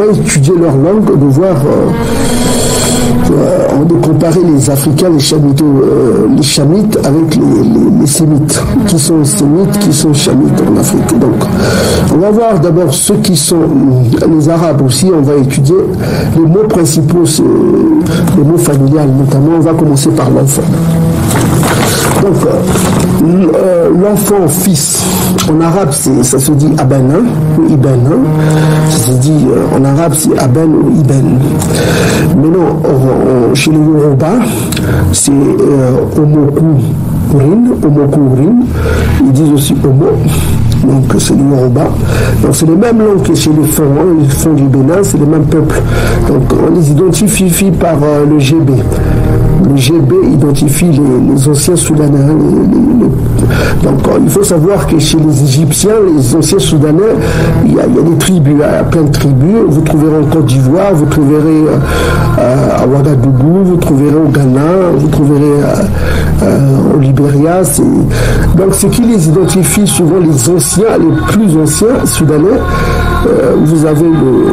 va étudier leur langue, de voir, de comparer les Africains, les Chamites avec les Sémites. Qui sont Sémites, qui sont Chamites en Afrique. Donc, on va voir d'abord ceux qui sont les Arabes aussi. On va étudier les mots principaux, les mots familiales notamment. On va commencer par l'enfant. Donc, l'enfant, fils, en arabe, ça se dit abana ou ibana. Ça se dit, en arabe, c'est aben ou iben. Mais non, chez les Yoruba, c'est omokurin. Ils disent aussi homo. Donc, c'est le Yoruba. Donc, c'est les mêmes langues que chez les Fonds du Bénin, c'est les mêmes peuples. Donc, on les identifie par le GB. Le GB identifie les anciens Soudanais. Donc, il faut savoir que chez les Égyptiens, les anciens Soudanais, il y a des tribus, il y a plein de tribus. Vous trouverez en Côte d'Ivoire, vous trouverez à Ouagadougou, vous trouverez au Ghana, vous trouverez au Libéria. Donc, ce qui les identifie souvent les anciens, les plus anciens Soudanais, vous avez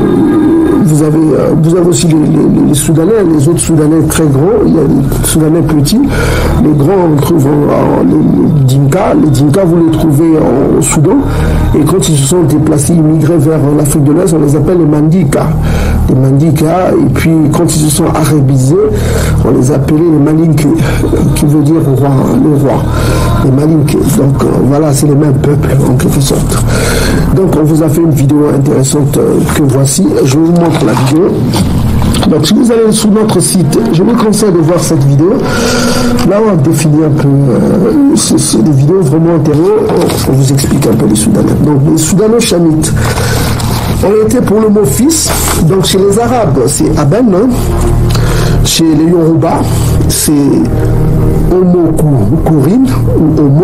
aussi les Soudanais, les autres Soudanais très grands, il y a les Soudanais petits, les grands on trouve les Dinka. Les Dinka vous les trouvez au Soudan, et quand ils se sont déplacés, immigrés vers l'Afrique de l'Est, on les appelle les Mandika. Les Mandika, et puis quand ils se sont arabisés, on les appelait les Malinké, qui veut dire roi, le roi. Les Malinké. Donc voilà, c'est les mêmes peuples en quelque sorte. Donc on vous a fait une vidéo intéressante que voici. Je vous montre la vidéo. Donc si vous allez sur notre site, je vous conseille de voir cette vidéo. Là on définit un peu, c'est des vidéos vraiment intéressantes. On vous explique un peu les Soudanais. Donc les Soudanais chamites. On était pour le mot fils. Donc chez les Arabes c'est Aben, hein. Chez les Yoruba c'est Omokurin ou Omo.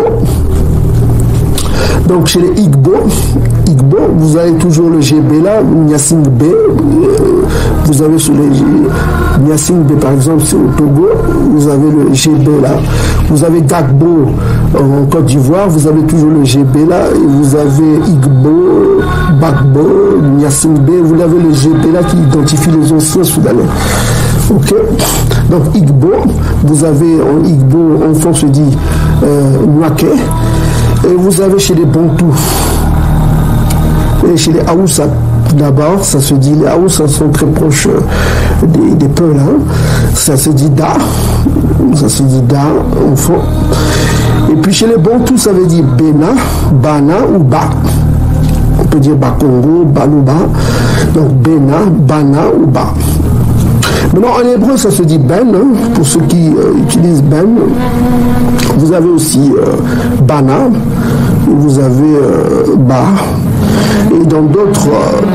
Donc chez les Igbo, vous avez toujours le GB là, Nyasing B. Vous avez sur les Nyasing B par exemple, c'est au Togo, vous avez le GB là. Vous avez Gagbo en Côte d'Ivoire, vous avez toujours le GB là. Et vous avez Igbo, Bagbo, Nyasing B, vous avez le GB là qui identifie les anciens Soudanais. Ok, donc Igbo, vous avez en Igbo, enfant se dit Nwake. Et vous avez chez les Bantous et chez les Haoussa, d'abord, ça se dit, les Haoussa sont très proches des Peuls, hein. Ça se dit Da, enfant. Et puis chez les Bantous, ça veut dire Bena, Bana ou Ba. On peut dire Bakongo, Balouba. Donc Bena, Bana ou Ba. Maintenant, en hébreu, ça se dit Ben, hein, pour ceux qui utilisent Ben. Vous avez aussi Bana, vous avez Ba, et dans d'autres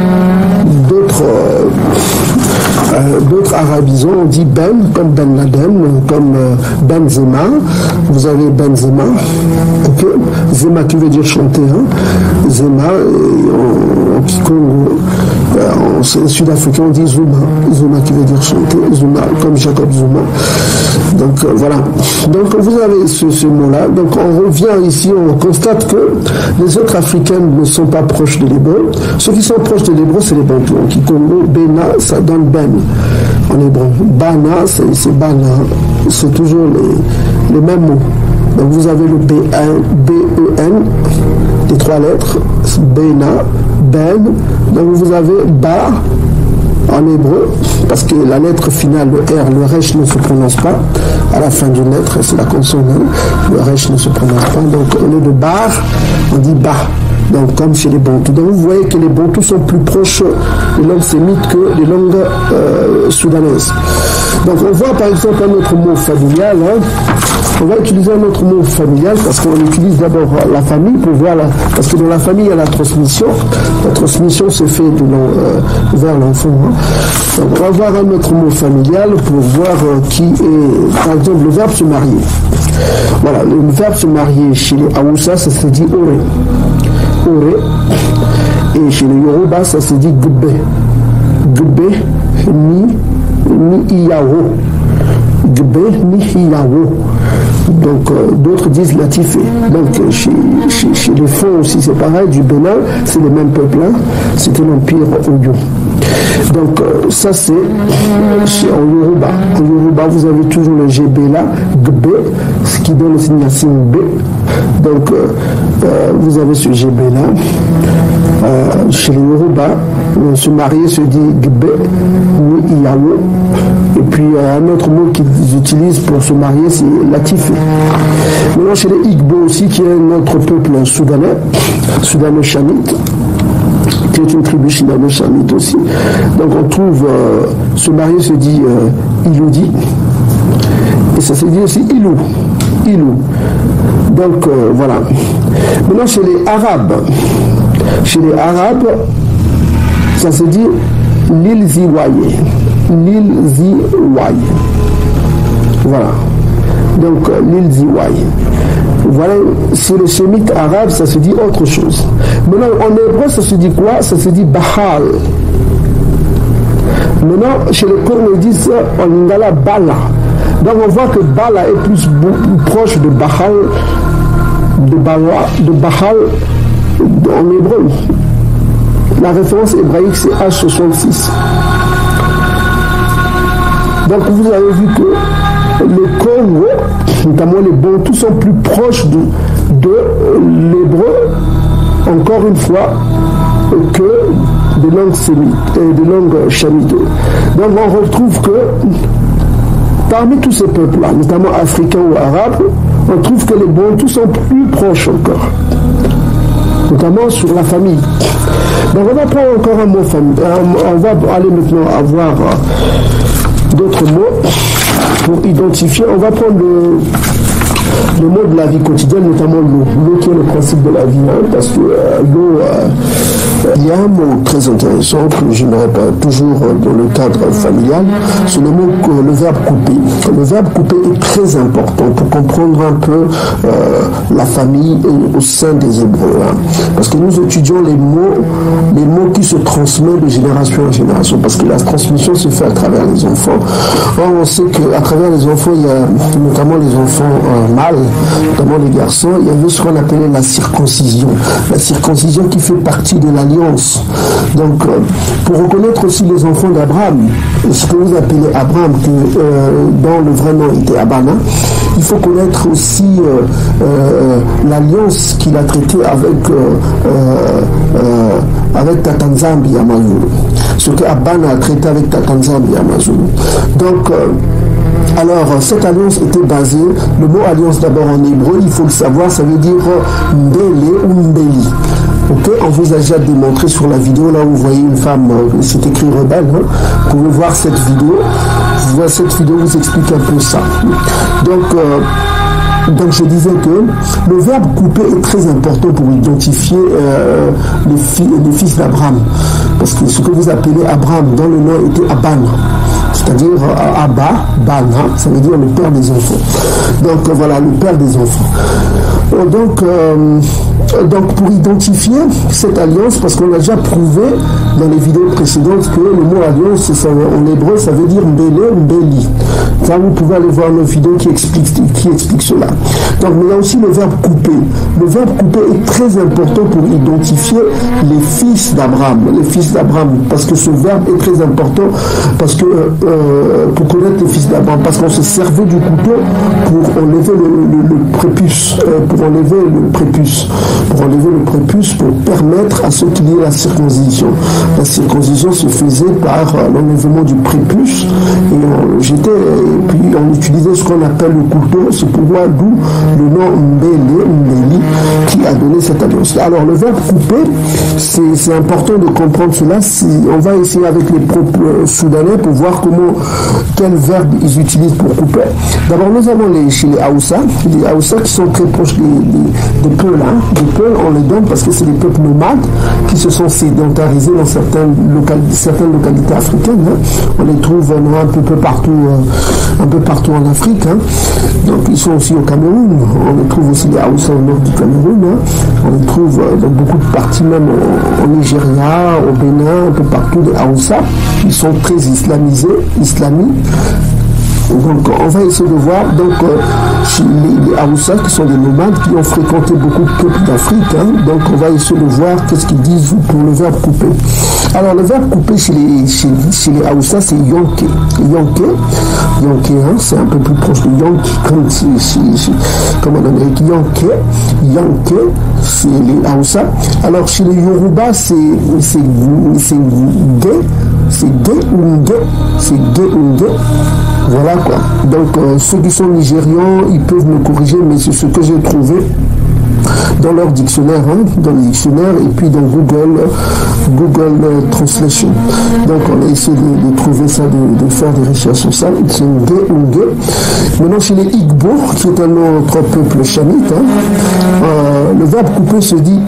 arabisants, on dit Ben, comme Ben Laden, comme Benzema. Vous avez Benzema, ok, Zema qui veut dire chanter, hein. Zema, en Kikongo, en sud-africain, on dit Zuma, Zuma qui veut dire chanter, Zuma, comme Jacob Zuma. Donc voilà. Donc vous avez ce mot-là. Donc on revient ici, on constate que les autres Africains ne sont pas proches de l'hébreu. Ceux qui sont proches de l'hébreu, c'est les Bantous. En Kikongo, Bena, ça donne Ben en hébreu. Bana, c'est Bana. C'est toujours les mêmes mots. Donc vous avez le B-E-N, les trois lettres, Bena, Ben. Donc vous avez Ba en hébreu, parce que la lettre finale, le R, le Resh ne se prononce pas à la fin d'une lettre, c'est la consonne, le Resh ne se prononce pas. Donc au lieu de Bar, on dit Ba. Donc comme chez les Bantous. Donc vous voyez que les Bantous sont plus proches des langues sémites que des langues soudanaises. Donc on voit par exemple un autre mot familial, hein. On va utiliser un autre mot familial parce qu'on utilise d'abord la famille pour voir parce que dans la famille il y a la transmission. La transmission se fait vers l'enfant, hein. Donc on va voir un autre mot familial pour voir qui est, par exemple, le verbe se marier. Voilà, le verbe se marier chez les Haoussa, ça se dit Ore. Et chez les Yoruba, ça se dit Gbe. Gbe ni Iyawo. Gbe ni Iyawo. Donc d'autres disent Latifé. Donc chez les Fonds aussi c'est pareil, du Bénin, c'est les mêmes peuples, hein. C'était l'Empire Oyo. Donc ça c'est en Yoruba. En Yoruba vous avez toujours le GB là, Gbe, ce qui donne la signation B. Donc vous avez ce GB là. Chez les Yoruba, se marier se dit Gbe ou Iyawo. Et puis un autre mot qu'ils utilisent pour se marier c'est Latifé. Maintenant chez les Igbo aussi, qui est un autre peuple soudanais, soudano-chamite, qui est une tribu soudano-chamite aussi. Donc on trouve se marier se dit Iloudi, et ça se dit aussi Ilou. Donc voilà. Maintenant chez les Arabes, ça se dit Lilziwaye. Voilà. Donc Lilziwaye. Voilà, c'est le sémite arabe, ça se dit autre chose. Maintenant, en hébreu, ça se dit quoi? Ça se dit Bahal. Maintenant, chez les Kurdes, ils disent en lingala Bala. Donc, on voit que Bala est plus proche de Bahal, de Bahal en hébreu. La référence hébraïque, c'est H66. Donc, vous avez vu que les Congo, notamment les Bantous, sont plus proches de l'hébreu, encore une fois, que des langues sémites et des langues chamites. Donc on retrouve que parmi tous ces peuples-là, notamment africains ou arabes, on trouve que les Bantous sont plus proches encore, notamment sur la famille. Donc on va prendre encore un mot famille. On va aller maintenant avoir d'autres mots pour identifier. On va prendre le mot de la vie quotidienne, notamment l'eau. L'eau qui est le principe de la vie, hein, parce que l'eau, il y a un mot très intéressant que je ne répète toujours dans le cadre familial, c'est le mot, le verbe couper. Le verbe couper est très important pour comprendre un peu la famille au sein des Hébreux, hein, parce que nous étudions les mots qui se transmettent de génération en génération, parce que la transmission se fait à travers les enfants. Or, on sait qu'à travers les enfants, il y a notamment les enfants mâles, notamment les garçons, il y avait ce qu'on appelait la circoncision. La circoncision qui fait partie de l'alliance. Donc, pour reconnaître aussi les enfants d'Abraham, ce que vous appelez Abraham, dont le vrai nom était Abana, il faut connaître aussi l'alliance qu'il a traitée avec Tatanzambi Amazulu. Ce que Abana a traité avec Tatanzambi Amazulu. Donc, alors, cette alliance était basée, le mot alliance d'abord en hébreu, il faut le savoir, ça veut dire Mbele ou Mbeli. Ok, on vous a déjà démontré sur la vidéo, là où vous voyez une femme, c'est écrit rebelle, hein. Vous pouvez voir cette vidéo, vous explique un peu ça. Donc je disais que le verbe couper est très important pour identifier les fils d'Abraham. Parce que ce que vous appelez Abraham, dans le nom était Aban. C'est-à-dire Abba, Bana, ça veut dire le père des enfants. Donc voilà, le père des enfants. Donc pour identifier cette alliance, parce qu'on a déjà prouvé dans les vidéos précédentes que le mot alliance en hébreu ça veut dire Mbele, Mbeli. Ça vous pouvez aller voir nos vidéos qui expliquent cela. Donc mais il y a aussi le verbe couper. Le verbe couper est très important pour identifier les fils d'Abraham. Les fils d'Abraham, parce que ce verbe est très important parce que pour connaître les fils d'Abraham, parce qu'on se servait du couteau pour enlever le prépuce, pour enlever le prépuce pour permettre à ceux qu'il y ait la circoncision. La circoncision se faisait par l'enlèvement du prépuce et puis on utilisait ce qu'on appelle le couteau, c'est pour voir d'où le nom Mbeli qui a donné cette alliance. Alors le verbe couper, c'est important de comprendre cela. On va essayer avec les propres soudanais pour voir quel verbe ils utilisent pour couper. D'abord nous avons chez les Haoussa qui sont très proches des Peuls. Les Peuls, on les donne parce que c'est des peuples nomades qui se sont sédentarisés dans certaines localités africaines. Hein. On les trouve un peu partout en Afrique. Hein. Donc ils sont aussi au Cameroun. On les trouve aussi les Haoussa au nord du Cameroun. Hein. On les trouve dans beaucoup de parties, même au Nigeria, au Bénin, un peu partout des Haoussa. Ils sont très islamiques. Donc on va essayer de voir chez les Haoussa qui sont des nomades qui ont fréquenté beaucoup de peuples d'Afrique. Donc on va essayer de voir qu'est-ce qu'ils disent pour le verbe couper. Alors le verbe couper chez les Haoussa, c'est yonke. Yonke, c'est un peu plus proche de yonki comme en Amérique. Yonke, c'est les Haoussa. Alors chez les Yoruba, c'est Ge. Voilà quoi. Donc ceux qui sont nigérians, ils peuvent me corriger, mais c'est ce que j'ai trouvé dans leur dictionnaire, dans le dictionnaire et puis dans Google Translation. Donc on a essayé de trouver ça, de faire des recherches sur ça. C'est Ge. Maintenant chez les Igbo, qui est un autre peuple chamite, le verbe couper se dit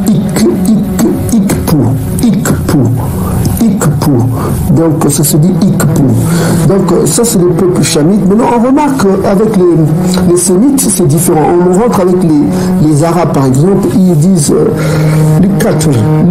Ikpu. Donc ça se dit Ikpu. Donc ça c'est le peuple chamite. Maintenant on remarque avec les sémites c'est différent. On rentre avec les arabes par exemple, ils disent likate.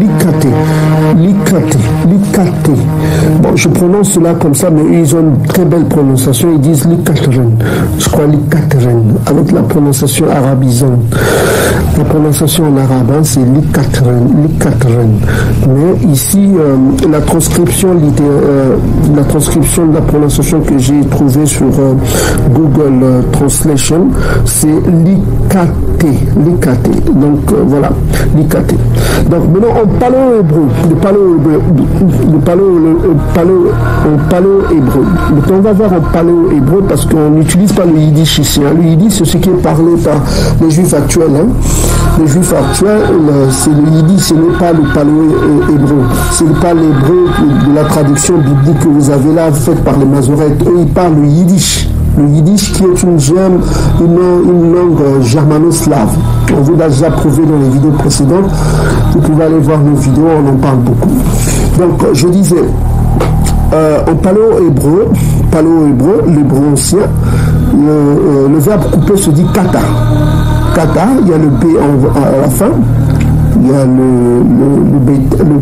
Bon, je prononce cela comme ça, mais ils ont une très belle prononciation. Ils disent likateren. Je crois likateren avec la prononciation arabisante. La prononciation en arabe, c'est likateren. Mais ici la transcription de la prononciation que j'ai trouvée sur Google Translation, c'est likate. Donc voilà, likate. Donc maintenant en paléo-hébreu, le paléo-hébreu. Maintenant on va voir en paléo-hébreu parce qu'on n'utilise pas le yiddish ici. Le yiddish c'est ce qui est parlé par les juifs actuels. Les juifs actuels, c'est le yiddish, ce n'est pas le paléo-hébreu. Ce n'est pas l'hébreu de la traduction biblique que vous avez là, faite par les Masoretes. Eux, ils parlent le yiddish. Le yiddish qui est une langue germano-slave. On vous l'a déjà prouvé dans les vidéos précédentes. Vous pouvez aller voir nos vidéos, on en parle beaucoup. Donc, je disais, en paléo-hébreu, l'hébreu ancien, le verbe couper se dit kata. Kata, il y a le B à la fin. Il y a le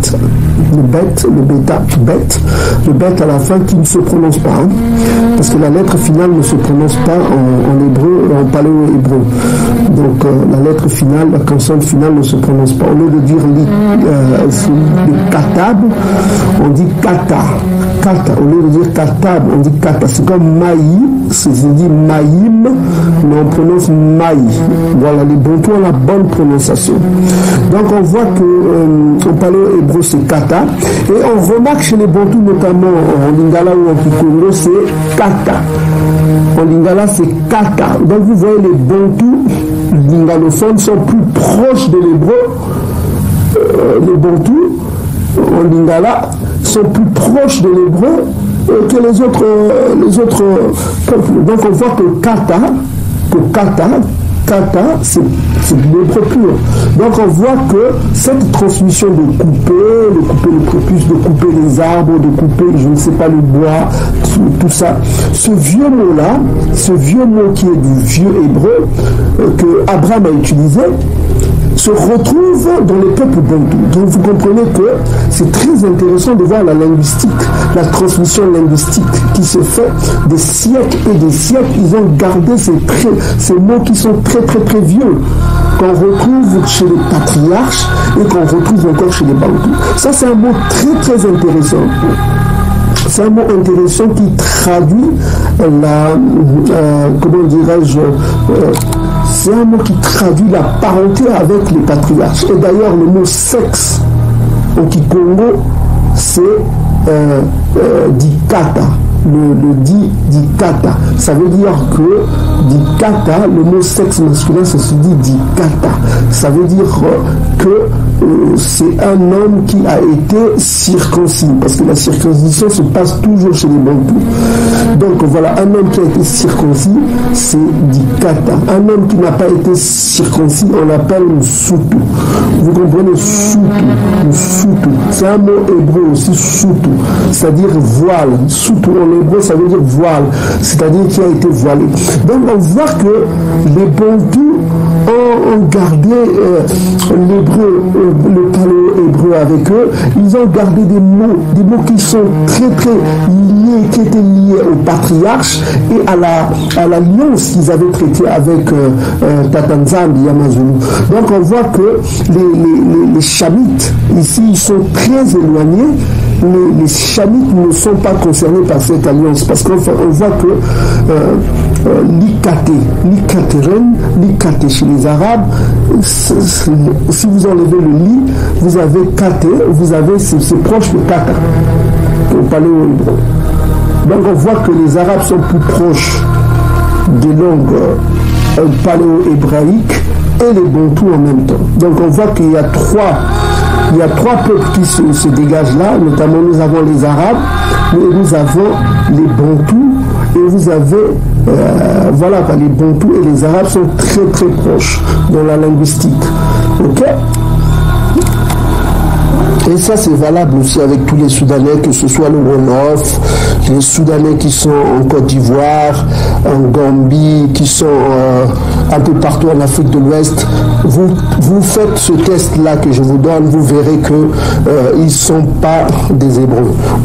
bête à la fin qui ne se prononce pas, parce que la lettre finale ne se prononce pas en hébreu, en paléo-hébreu. Donc la lettre finale, la consonne finale ne se prononce pas. Au lieu de dire le katab, on dit kata. Au lieu de dire katab, on dit kata. C'est comme maï, c'est dit maïm, mais on prononce maï. Voilà, les Bantous ont la bonne prononciation. Donc on voit que au paléo-hébreu c'est kata, et on remarque chez les Bantous, notamment en Lingala ou en Kikongo, c'est kata. En Lingala c'est kata. Donc vous voyez, les Bantous lingalophones sont plus proches de l'hébreu. Les Bantous en Lingala sont plus proches de l'hébreu que les autres peuples. Donc on voit que kata, c'est de l'hébreu pur. Donc on voit que cette transmission de couper le prépuce, de couper les arbres, de couper, je ne sais pas, le bois, tout ça, ce vieux mot qui est du vieux hébreu que Abraham a utilisé, se retrouve dans les peuples bantous. Donc vous comprenez que c'est très intéressant de voir la linguistique, la transmission linguistique qui se fait des siècles et des siècles. Ils ont gardé ces mots qui sont très très très vieux, qu'on retrouve chez les patriarches et qu'on retrouve encore chez les bantous. Ça c'est un mot très très intéressant. C'est un mot intéressant qui traduit comment dirais-je, c'est un mot qui traduit la parenté avec les patriarches. Et d'ailleurs, le mot sexe au Kikongo, c'est dikata. Le dikata. Ça veut dire que dikata, le mot sexe masculin, ça se dit dikata. Ça veut dire que c'est un homme qui a été circoncis, parce que la circoncision se passe toujours chez les Bantous. Donc voilà, un homme qui a été circoncis, c'est dikata. Un homme qui n'a pas été circoncis, on l'appelle soutou. Vous comprenez, soutou. C'est un mot hébreu aussi, soutou, c'est-à-dire voile. Soutou en hébreu, ça veut dire voile, c'est-à-dire qui a été voilé. Donc on voit que les Bantous ont gardé l'hébreu, le paléo-hébreu. hébreu avec eux, ils ont gardé des mots qui sont très très liés, qui étaient liés au patriarche et à l'alliance qu'ils avaient traitée avec Tatanzambi Yamazulu. Donc on voit que les Chamites, ici, ils sont très éloignés. Les Chamites ne sont pas concernés par cette alliance parce qu'on voit que l'Ikate chez les Arabes, si vous enlevez le li, vous avez Kate, c'est proche de Kata, au paléo-hébreu. Donc on voit que les Arabes sont plus proches des langues paléo-hébraïques et les Bantous en même temps. Donc on voit qu'il y a trois peuples qui se dégagent là, notamment nous avons les Arabes, et nous avons les Bantous, et vous avez, les Bantous et les Arabes sont très très proches dans la linguistique. Ok ? Et ça, c'est valable aussi avec tous les Soudanais, que ce soit le Wolof, les Soudanais qui sont en Côte d'Ivoire, en Gambie, qui sont un peu partout en Afrique de l'Ouest. Vous faites ce test-là que je vous donne, vous verrez qu'ils ne sont pas des Hébreux. Ok ?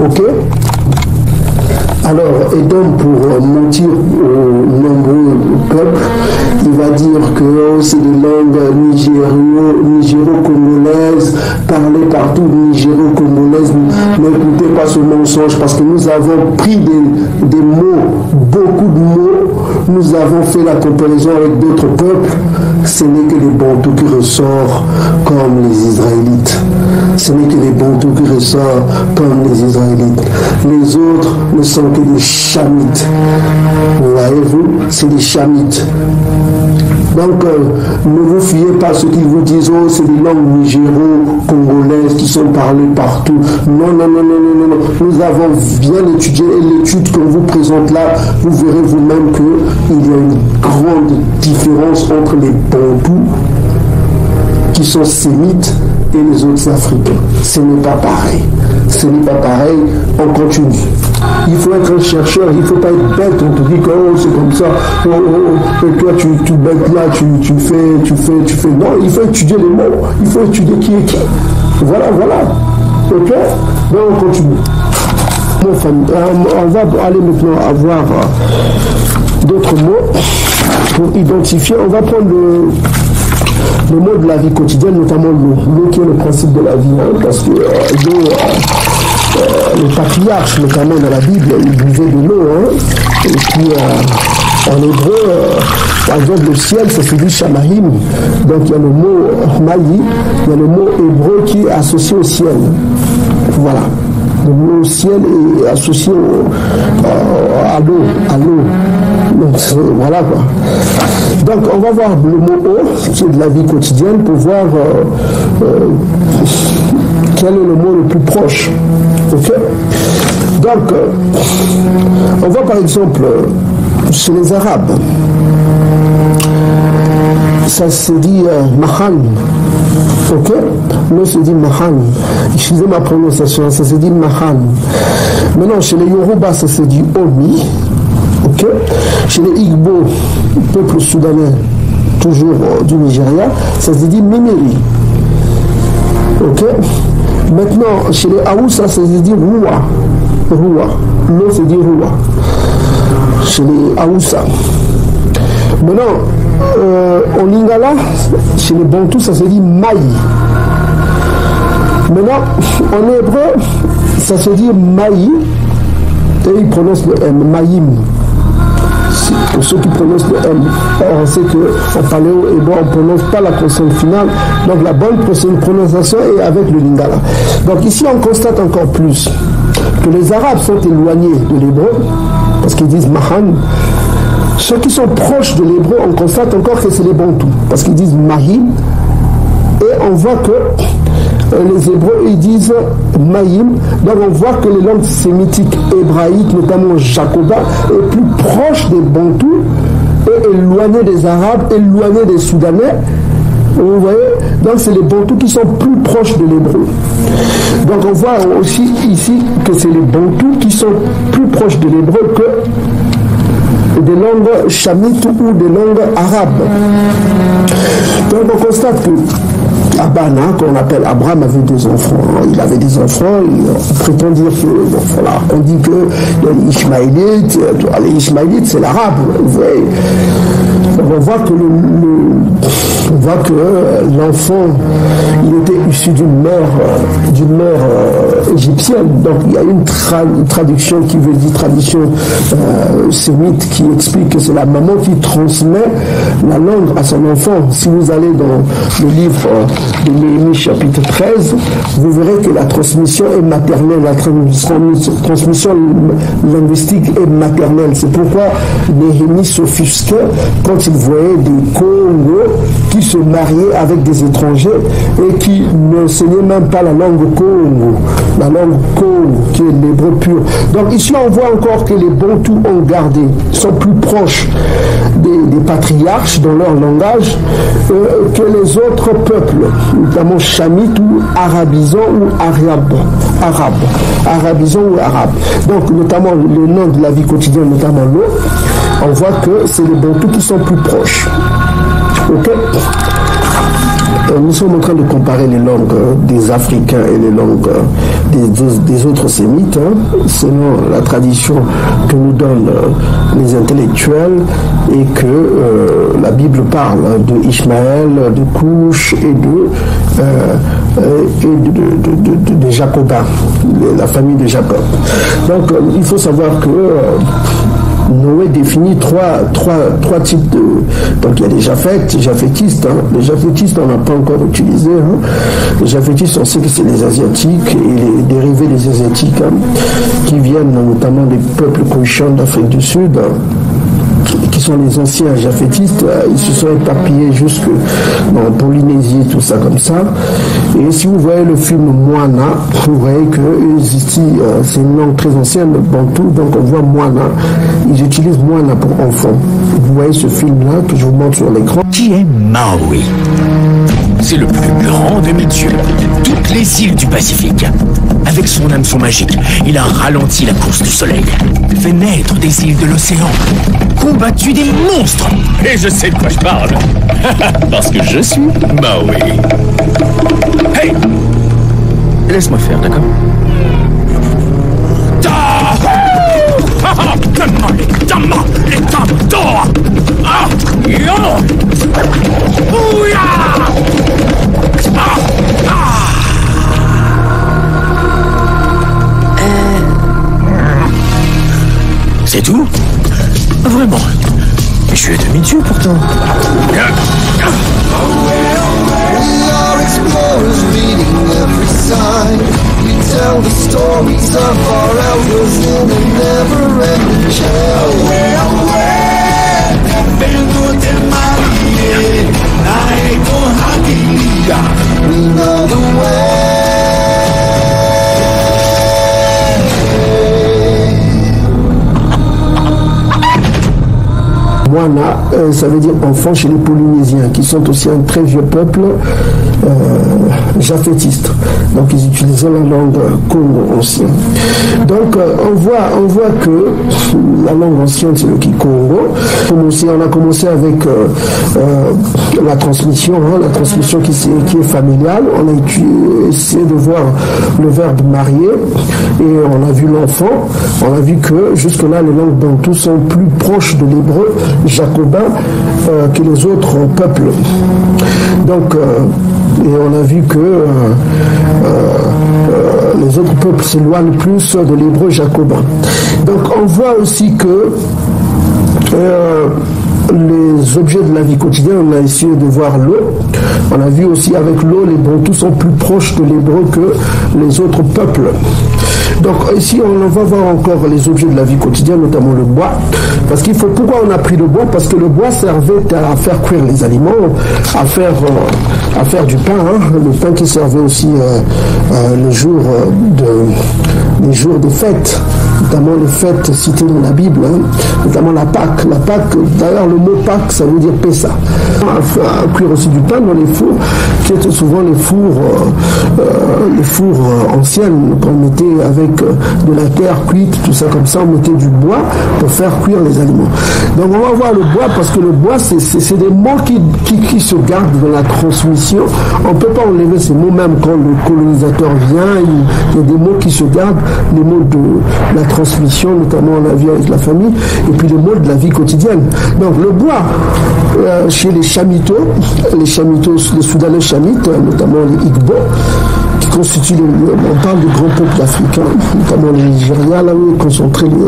Alors, et donc pour mentir aux nombreux peuples, il va dire que c'est des langues nigéro-congolaises, parlées partout, nigéro-congolaises. N'écoutez pas ce mensonge parce que nous avons pris des mots, beaucoup de mots, nous avons fait la comparaison avec d'autres peuples. Ce n'est que les Bantous qui ressortent comme les Israélites. Ce n'est que les Bantous qui ressortent comme les Israélites. Les autres ne sont que des Chamites. Voyez-vous, c'est des Chamites. Donc, ne vous fiez pas à ce qu'ils vous disent, oh, c'est des langues nigéro-congolaises qui sont parlées partout. Non. Nous avons bien étudié et l'étude qu'on vous présente là, vous verrez vous-même qu'il y a une grande différence entre les Bantous qui sont sémites et les autres Africains. Ce n'est pas pareil. Ce n'est pas pareil. On continue. Il faut être un chercheur, il ne faut pas être bête. On te dit que oh, c'est comme ça. Et toi, tu bête là, tu fais. Non, il faut étudier les mots. Il faut étudier qui est qui. Voilà. Ok? Donc on continue. On va aller maintenant avoir d'autres mots pour identifier. On va prendre le mot de la vie quotidienne, notamment l'eau qui est le principe de la vie, hein, parce que les patriarches, notamment dans la Bible, ils buvaient de l'eau, hein, et puis en hébreu, par exemple, le ciel, ça se dit Shamahim, donc il y a le mot Maï, il y a le mot hébreu qui est associé au ciel. Voilà. Le mot ciel est associé à l'eau. Donc voilà quoi. Donc on va voir le mot eau, qui est de la vie quotidienne, pour voir quel est le mot le plus proche. Ok. Donc on voit par exemple chez les Arabes, ça se dit Mahan. Ok, l'eau se dit Mahan. Excusez ma prononciation, ça se dit Mahan. Maintenant, chez les Yoruba, ça se dit Omi. Ok, chez les Igbo, peuple soudanais, toujours du Nigeria, ça se dit Memeri. Ok, maintenant, chez les Haoussa, ça se dit Roua. L'eau se dit Roua. Chez les Haoussa. Maintenant, en Lingala, chez les Bantous, ça se dit Maï. Maintenant, en hébreu, ça se dit Maï, et ils prononcent le M, Maïm. Pour ceux qui prononcent le M, on sait qu'en paléo-hébreu, on ne prononce pas la consonne finale, donc la bonne prononciation est avec le Lingala. Donc ici, on constate encore plus que les Arabes sont éloignés de l'hébreu, parce qu'ils disent Mahan. Ceux qui sont proches de l'hébreu, on constate encore que c'est les Bantous, parce qu'ils disent Mahim, et on voit que les Hébreux, ils disent Maïm, donc on voit que les langues sémitiques hébraïques, notamment Jacoba, est plus proche des Bantous, et éloignée des Arabes, éloignée des Soudanais. Vous voyez, donc c'est les Bantous qui sont plus proches de l'hébreu. Donc on voit aussi ici que c'est les Bantous qui sont plus proches de l'hébreu que des langues chamites ou des langues arabes. Donc on constate que Abana, qu'on appelle Abraham, avait des enfants. Il avait des enfants, on prétend dire que, bon, voilà, on dit que les Ismaélites, c'est l'arabe, vous voyez. On voit que l'enfant, il était issu d'une mère égyptienne. Donc il y a une traduction qui veut dire tradition sémite qui explique que c'est la maman qui transmet la langue à son enfant. Si vous allez dans le livre de Néhémie chapitre 13, vous verrez que la transmission est maternelle, la transmission linguistique est maternelle. C'est pourquoi Néhémie s'offusquait quand il voyait des Congos qui se mariaient avec des étrangers et qui n'enseignaient même pas la langue Congo, qui est l'hébreu pur. Donc ici on voit encore que les Bantous ont gardé, sont plus proches des patriarches dans leur langage que les autres peuples, notamment chamites ou arabisants ou arabisants ou arabes. Donc notamment le nom de la vie quotidienne, notamment l'eau, on voit que c'est les Bantous qui sont plus proches. Ok. Nous sommes en train de comparer les langues des Africains et les langues des autres sémites, selon la tradition que nous donnent les intellectuels, et que la Bible parle de Ishmaël, de Couche et de Jacobins, la famille de Jacob. Donc il faut savoir que Noé définit trois types de... Donc il y a les japhétistes. Les japhétistes, on n'a pas encore utilisé. Les japhétistes, on sait que c'est les Asiatiques et les dérivés des Asiatiques, qui viennent notamment des peuples couchants d'Afrique du Sud, qui sont les anciens japhétistes. Ils se sont éparpillés jusque en Polynésie, tout ça comme ça. Et si vous voyez le film Moana, vous voyez que ici, c'est une langue très ancienne, le bantou, donc on voit Moana. Ils utilisent Moana pour enfants. Vous voyez ce film-là que je vous montre sur l'écran. Qui est Maui? C'est le plus grand demi-dieu de toutes les îles du Pacifique. Avec son hameçon magique, il a ralenti la course du soleil, fait naître des îles de l'océan, combattu des monstres. Et je sais de quoi je parle. Parce que je suis Maui. Hey! Laisse-moi faire, d'accord? C'est tout? Vraiment? Je suis un demi-dieu pourtant. We are explorers reading every sign. We tell the stories of our elders in a never-ending tale. We know the way. Moana, ça veut dire enfant chez les Polynésiens, qui sont aussi un très vieux peuple japhétiste. Donc ils utilisaient la langue Congo ancienne. Donc on voit que la langue ancienne, c'est le Kikongo. On a commencé avec la transmission qui est familiale. On a essayé de voir le verbe marier et on a vu l'enfant. On a vu que jusque-là, les langues bantoues sont plus proches de l'hébreu jacobin que les autres peuples. Donc, et on a vu que les autres peuples s'éloignent plus de l'hébreu jacobin. Donc on voit aussi que les objets de la vie quotidienne, on a essayé de voir l'eau. On a vu aussi avec l'eau, les Bantous sont plus proches de l'hébreu que les autres peuples. Donc ici, on va voir encore les objets de la vie quotidienne, notamment le bois. Parce qu'il faut... Pourquoi on a pris le bois? Parce que le bois servait à faire cuire les aliments, à faire du pain. Le pain qui servait aussi le jour des jours de fêtes, notamment les fêtes citées dans la Bible, notamment la Pâque. La Pâque, d'ailleurs le mot Pâque, ça veut dire Pessa. À cuire aussi du pain dans les fours, qui étaient souvent les fours anciennes, qu'on mettait avec de la terre cuite, tout ça comme ça, on mettait du bois pour faire cuire les aliments. Donc on va voir le bois, parce que le bois, c'est des mots qui se gardent dans la transmission. On ne peut pas enlever ces mots, même quand le colonisateur vient, il y a des mots qui se gardent, les mots de la transmission, notamment la vie avec la famille, et puis les mots de la vie quotidienne. Donc le bois, chez les Chamitos, les Soudanais chamites, notamment les Igbo, qui constituent, on parle de grands peuples africains, notamment le Nigeria, là où est concentré les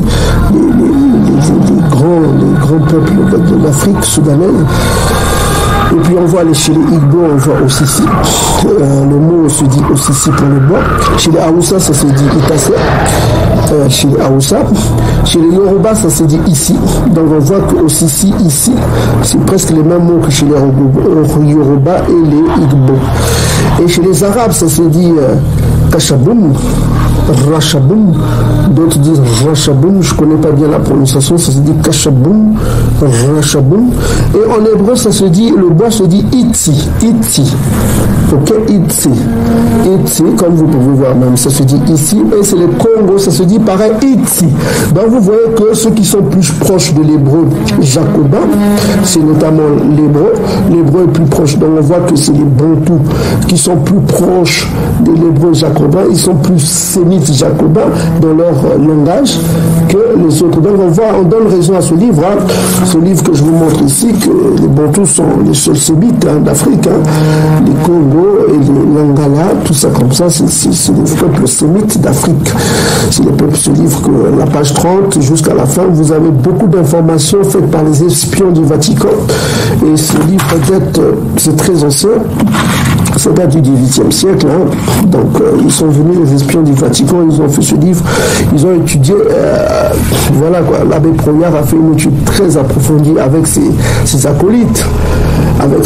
grands peuples de l'Afrique soudanaise. Et puis on voit chez les Igbo, on voit Osisi. Le mot se dit Osisi pour le bois. Chez les Haoussa, ça se dit Itase. Chez les Haoussa. Chez les Yoruba, ça se dit ici. Donc on voit que Osisi, ici, c'est presque les mêmes mots que chez les Yoruba et les Igbo. Et chez les Arabes, ça se dit Kashaboum, Rachaboum, d'autres disent Rachaboum, je ne connais pas bien la prononciation, ça se dit Kashaboum, Rachaboum. Et en hébreu, ça se dit, le bois se dit Itzi, ok, Itzi, comme vous pouvez voir même, ça se dit ici, et c'est le Congo, ça se dit pareil, Itzi. Donc vous voyez que ceux qui sont plus proches de l'hébreu jacobin, c'est notamment l'hébreu est plus proche, donc on voit que c'est les Bantous qui sont plus proches de l'hébreu jacobin, ils sont plus sémites jacobins dans leur langage que les autres. Donc on donne raison à ce livre, ce livre que je vous montre ici, que les Bantous sont les seuls sémites d'Afrique, les Congo et les Lingala, tout ça comme ça, c'est les peuples sémites d'Afrique. C'est les peuples, ce livre, que la page 30 jusqu'à la fin, vous avez beaucoup d'informations faites par les espions du Vatican. Et ce livre, c'est très ancien. Ça date du XVIIIe siècle. Donc, ils sont venus, les espions du Vatican, ils ont fait ce livre, ils ont étudié, voilà quoi, l'abbé Prognard a fait une étude très approfondie avec ses acolytes, avec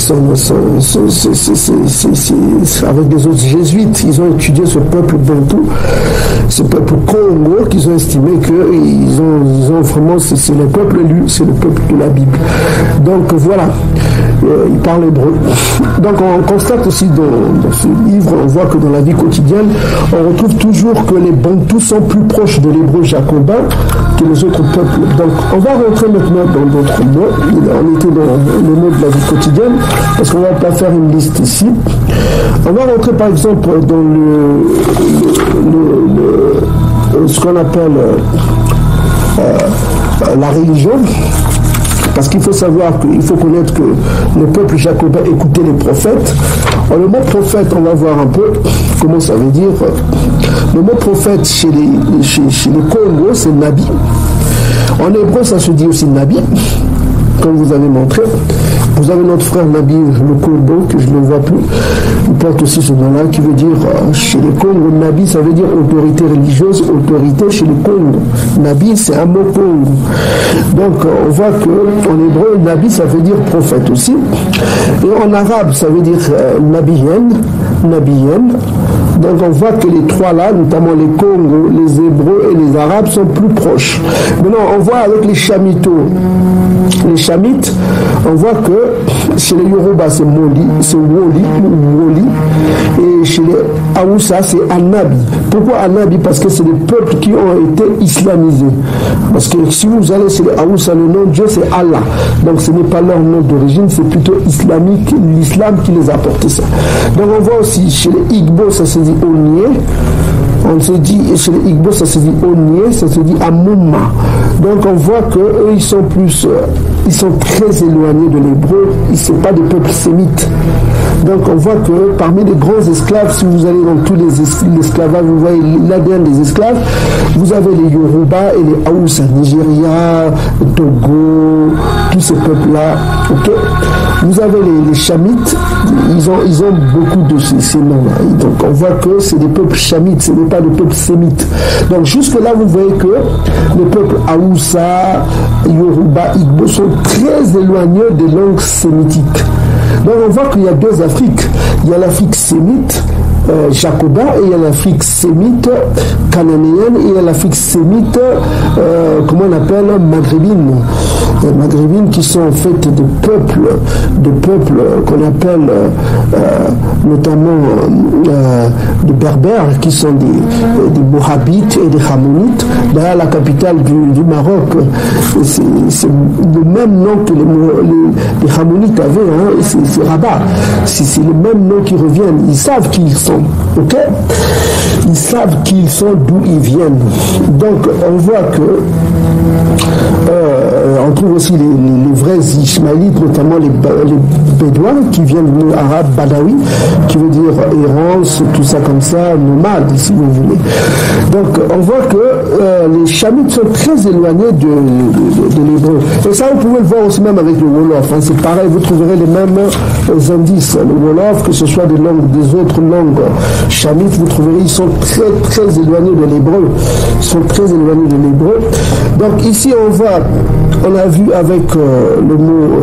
avec des autres jésuites. Ils ont étudié ce peuple bantou, ce peuple Congo, qu'ils ont estimé que ils ont vraiment, c'est le peuple élu, c'est le peuple de la Bible. Donc voilà, ils parlent hébreu. Donc on constate aussi dans ce livre, on voit que dans la vie quotidienne, on retrouve toujours que les Bantous sont plus proches de l'hébreu jacobin que les autres peuples. Donc on va rentrer maintenant dans d'autres mots. On était dans les mots de la vie quotidienne, parce qu'on ne va pas faire une liste ici. On va rentrer par exemple dans ce qu'on appelle la religion. Parce qu'il faut savoir il faut connaître que le peuple jacobin écoutait les prophètes. Alors, le mot prophète, on va voir un peu comment ça veut dire. Le mot prophète chez les Congo, c'est Nabi. En hébreu, ça se dit aussi Nabi, comme vous avez montré. Vous avez notre frère Nabi, le Congo, que je ne vois plus. Il porte aussi ce nom-là, qui veut dire, chez les Congo, Nabi, ça veut dire autorité religieuse, autorité chez les Congo. Nabi, c'est un mot Congo. Donc, on voit qu'en hébreu, Nabi, ça veut dire prophète aussi. Et en arabe, ça veut dire Nabiyen. Donc, on voit que les trois là, notamment les Congos, les Hébreux et les Arabes, sont plus proches. Maintenant, on voit avec les Chamitos, les Chamites, on voit que chez les Yoruba, c'est Woli, et chez les Haoussa, c'est Anabi. Pourquoi Anabi? Parce que c'est des peuples qui ont été islamisés. Parce que si vous allez chez les Haoussa, le nom de Dieu, c'est Allah. Donc, ce n'est pas leur nom d'origine, c'est plutôt islamique, l'islam qui les a apporté ça. Donc, on voit aussi chez les Igbo, ça se dit Onié. On se dit, chez les Igbo, ça se dit Onié, ça se dit Amouma. Donc on voit qu'eux, ils sont très éloignés de l'hébreu, ils ne sont pas des peuples sémites. Donc on voit que parmi les grands esclaves, si vous allez dans tous les esclavages, vous voyez l'ADN des esclaves, vous avez les Yoruba et les Haoussa, Nigeria, Togo, tous ces peuples-là, ok. Vous avez les Chamites, ils ont beaucoup de ces noms-là. Donc on voit que c'est des peuples Chamites, ce n'est pas des peuples sémites. Donc jusque-là, vous voyez que les peuples Haoussa, Yoruba, Igbo sont très éloignés des langues sémitiques. Donc on voit qu'il y a deux Afriques. Il y a l'Afrique sémite, jacobin, et il y a l'Afrique sémite cananéenne, et il y a l'Afrique sémite, comment on appelle, maghrébine. Maghrébines qui sont en fait de peuples qu'on appelle notamment des berbères, qui sont des mohabites et des hamonites. D'ailleurs, la capitale du Maroc, c'est le même nom que les hamonites avaient, hein, c'est Rabat. C'est le même nom qui reviennent. Ils savent qui ils sont, ok? Ils savent qui ils sont, d'où ils viennent. Donc, on voit que on trouve aussi les vrais Ismaélites, notamment les Bédouins, qui viennent du mot arabe Badawi, qui veut dire errance, tout ça comme ça, nomade, si vous voulez. Donc, on voit que les Chamites sont très éloignés de l'hébreu. Et ça, vous pouvez le voir aussi même avec le Wolof. Hein. C'est pareil, vous trouverez les mêmes indices. Le Wolof, que ce soit des autres langues chamites, vous trouverez, ils sont très, très éloignés de l'hébreu. Ils sont très éloignés de l'hébreu. Donc, ici, on a vu avec le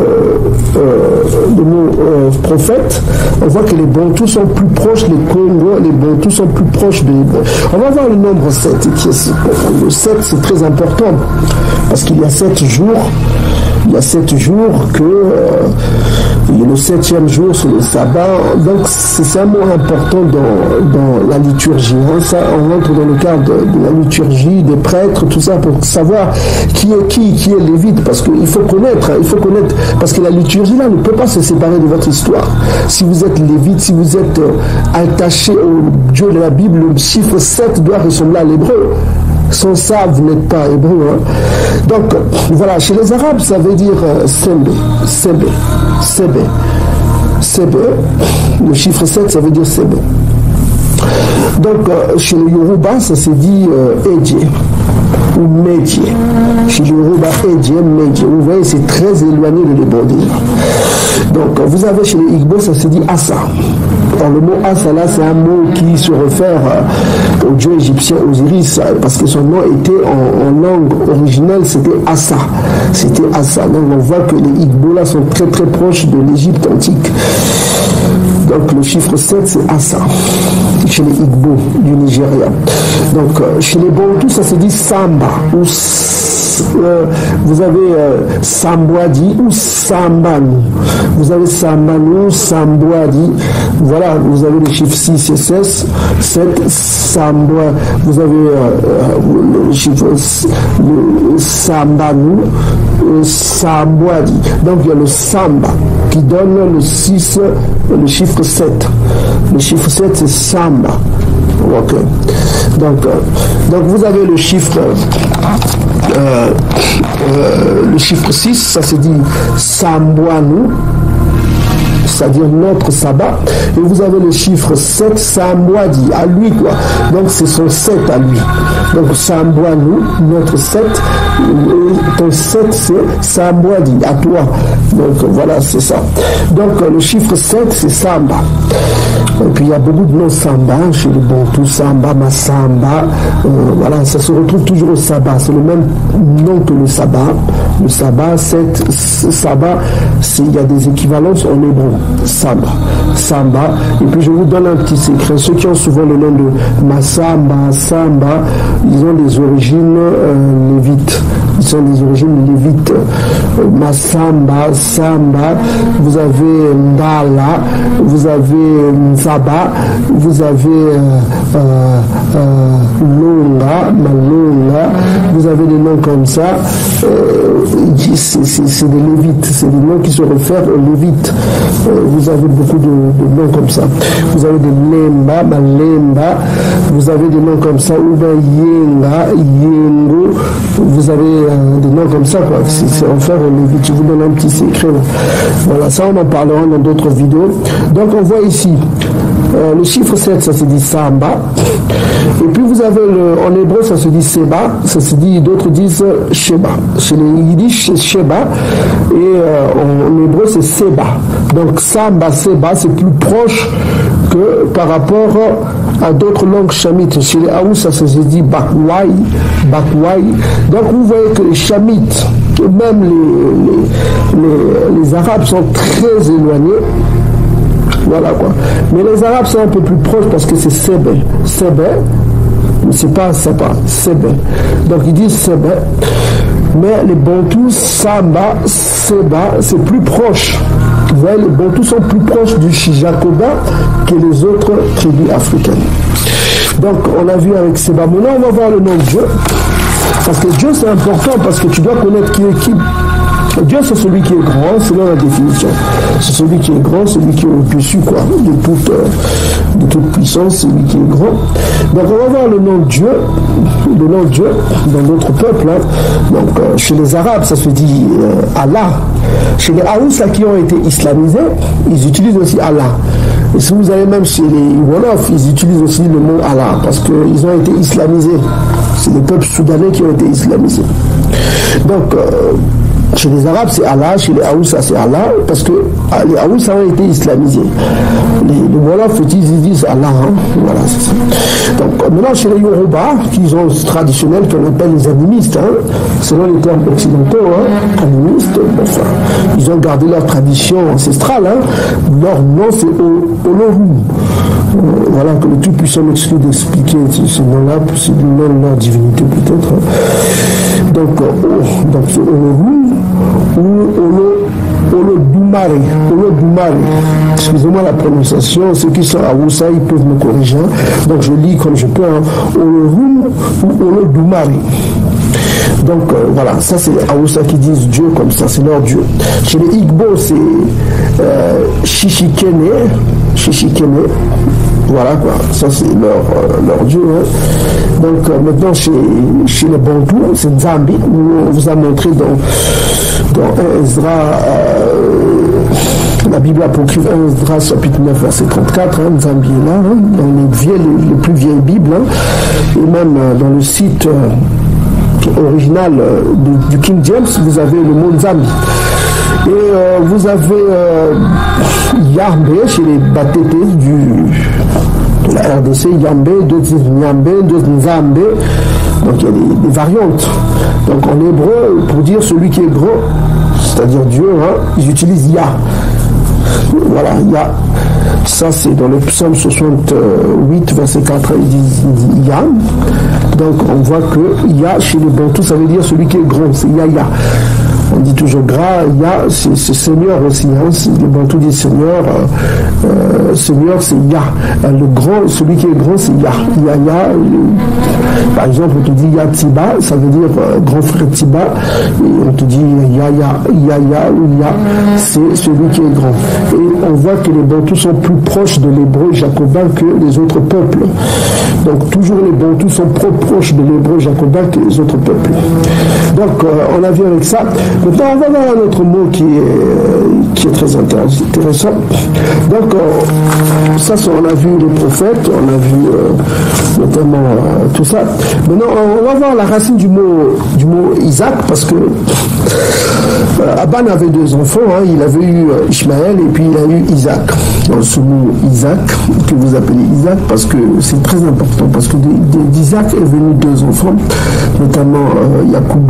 mot prophète, on voit que les Bantous sont plus proches, les Congo, les Bantous sont plus proches de l'hébreu. On va voir le nombre 7. Le 7, c'est très important, parce qu'il y a 7 jours. Il y a 7 jours que le 7e jour, c'est le sabbat. Donc, c'est un mot important dans la liturgie. Hein. Ça, on rentre dans le cadre de la liturgie, des prêtres, tout ça, pour savoir qui est lévite. Parce qu'il faut connaître, parce que la liturgie, là, ne peut pas se séparer de votre histoire. Si vous êtes lévite, si vous êtes attaché au Dieu de la Bible, le chiffre 7 doit ressembler à l'hébreu. Sans ça, vous n'êtes pas hébreu. Hein. Donc, voilà, chez les Arabes, ça veut dire Sebe. Le chiffre 7, ça veut dire Sebe. Donc, chez les Yoruba, ça se dit Edje ou Medje. Chez les Yoruba, Edje, Medje. Vous voyez, c'est très éloigné de l'hébreu déjà. Donc, vous avez chez les Igbo, ça se dit Assa. Alors, le mot Assa, là, c'est un mot qui se réfère au dieu égyptien Osiris, parce que son nom était en langue originelle, c'était Assa. C'était Assa. Donc, on voit que les Igbo, là, sont très, très proches de l'Égypte antique. Donc, le chiffre 7, c'est Assa, chez les Igbo du Nigeria. Donc, chez les Bantous, ça se dit Samba, ou vous avez Sambwadi ou Sambanu. Vous avez Sambanu, Sambwadi. Voilà, vous avez les chiffres 6 et 7, Sambwa. Vous avez le chiffre Sambanu, Sambwadi. Donc il y a le Samba qui donne le 6, le chiffre 7. Le chiffre 7, c'est Samba. Ok. Donc vous avez le chiffre 6, ça se dit Sambwanu, c'est-à-dire notre sabbat, et vous avez le chiffre 7, Sambwadi, à lui quoi. Donc c'est son 7 à lui. Donc Sambwanu, notre 7, ton 7 c'est Sambwadi, à toi. Donc voilà, c'est ça. Donc le chiffre 7 c'est Samba. Et puis il y a beaucoup de noms Samba chez les Bantous, Samba, Massamba, voilà, ça se retrouve toujours au sabbat, c'est le même nom que le sabbat. Le sabbat, sabbat, il y a des équivalences en hébreu. Samba. Et puis je vous donne un petit secret. Ceux qui ont souvent le nom de Massamba, Samba, ils ont des origines lévites. Ils ont des origines lévites. Massamba, Samba, vous avez Ndala, vous avez Nzaba, vous avez Longa, Malonga, vous avez des noms comme ça. C'est des lévites, c'est des noms qui se réfèrent aux lévites. Vous avez beaucoup de noms comme ça. Vous avez des Lemba, Malemba, vous avez des noms comme ça, Uba, Yenga, Yengo, vous avez des noms comme ça, quoi. C'est réfère aux lévites. Je vous donne un petit secret. Voilà, ça on en parlera dans d'autres vidéos. Donc on voit ici le chiffre 7, ça se dit Samba. Et puis vous avez en hébreu, ça se dit Seba, ça se dit, d'autres disent Sheba. Chez les Yiddish, c'est Sheba, et en hébreu, c'est Seba. Donc Samba, Seba, c'est plus proche que par rapport à d'autres langues chamites. Chez les Haous, ça se dit Bakwai. Donc vous voyez que les chamites, même les Arabes sont très éloignés Voilà quoi. Mais les Arabes sont un peu plus proches parce que c'est Sebe. Sebe, c'est pas Seba, Sebe. Donc ils disent Sebe. Mais les Bantous, Samba, Seba, c'est plus proche. Vous voyez, les Bantous sont plus proches du Jacoba que les autres tribus africaines. Donc on a vu avec Seba. Maintenant on va voir le nom de Dieu. Parce que Dieu c'est important, parce que tu dois connaître qui est qui. Dieu c'est celui qui est grand, selon la définition. C'est celui qui est grand, celui qui est au-dessus quoi, de toute puissance, celui qui est grand. Donc on va voir le nom de Dieu dans d'autres peuples. Hein. Donc chez les Arabes ça se dit Allah. Chez les Haoussa qui ont été islamisés, ils utilisent aussi Allah. Et si vous allez même chez les Wolof, ils utilisent aussi le mot Allah parce qu'ils ont été islamisés. C'est les peuples soudanais qui ont été islamisés. Donc chez les Arabes, c'est Allah, chez les Haoussa, c'est Allah, parce que les Haoussa ont été islamisés. Les Wolof, ils disent Allah, hein, voilà, c'est ça. Donc, maintenant, chez les Yoruba, qui ont ce traditionnel qu'on appelle les animistes, hein, selon les termes occidentaux, hein, animistes, enfin, ils ont gardé leur tradition ancestrale, hein, leur nom, c'est Olohum. Voilà, que le Tout-Puissant m'excuse d'expliquer ce nom-là, c'est le nom de leur divinité, peut-être. Hein. Donc c'est Olohum ou Olodumare. Excusez-moi la prononciation, ceux qui sont à Oussa, ils peuvent me corriger. Donc je lis comme je peux, hein. Olohum ou Olodumare. Donc voilà, ça c'est les Haoussa qui disent Dieu comme ça, c'est leur Dieu. Chez les Igbo, c'est Shishikene. Voilà quoi, ça c'est leur Dieu. Hein. Donc maintenant chez les Bantous, c'est Nzambi. On vous a montré dans Ezra, la Bible apocryphe Ezra chapitre 9 verset 34, hein, Nzambi est là, hein, dans les plus vieilles Bibles, hein, et même dans le site original du King James, vous avez le mot Nzambi. Et vous avez Yambé chez les Batétés de la RDC, Yambé, d'autres disent Nyambé, d'autres Nzambé. Donc il y a des variantes. Donc en hébreu, pour dire celui qui est grand, c'est-à-dire Dieu, hein, ils utilisent Ya. Voilà, Ya. Ça c'est dans le psaume 68, verset 4, ils disent Ya. Donc on voit que Ya chez les Bantous, ça veut dire celui qui est grand, c'est Yaya. On dit toujours gras, Ya, c'est Seigneur aussi. Hein. Les Bantous disent Seigneur, Seigneur c'est Ya. Le grand, celui qui est grand, c'est Ya. Yaya, par exemple, on te dit Ya Tiba, ça veut dire grand frère Tiba. Et on te dit Yaya ou Ya, c'est celui qui est grand. Et on voit que les Bantous sont plus proches de l'hébreu jacobin que les autres peuples. Donc toujours les Bantous sont proches de l'hébreu jacobin que les autres peuples. Donc on a vu avec ça. Maintenant, on va voir un autre mot qui est très intéressant. Donc, ça, on a vu les prophètes, on a vu notamment tout ça. Maintenant, on va voir la racine du mot Isaac, parce que Aban avait deux enfants, hein, il avait eu Ishmaël et puis il a eu Isaac. Donc, ce mot Isaac, que vous appelez Isaac, parce que c'est très important, parce que d'Isaac est venu deux enfants, notamment Yacouba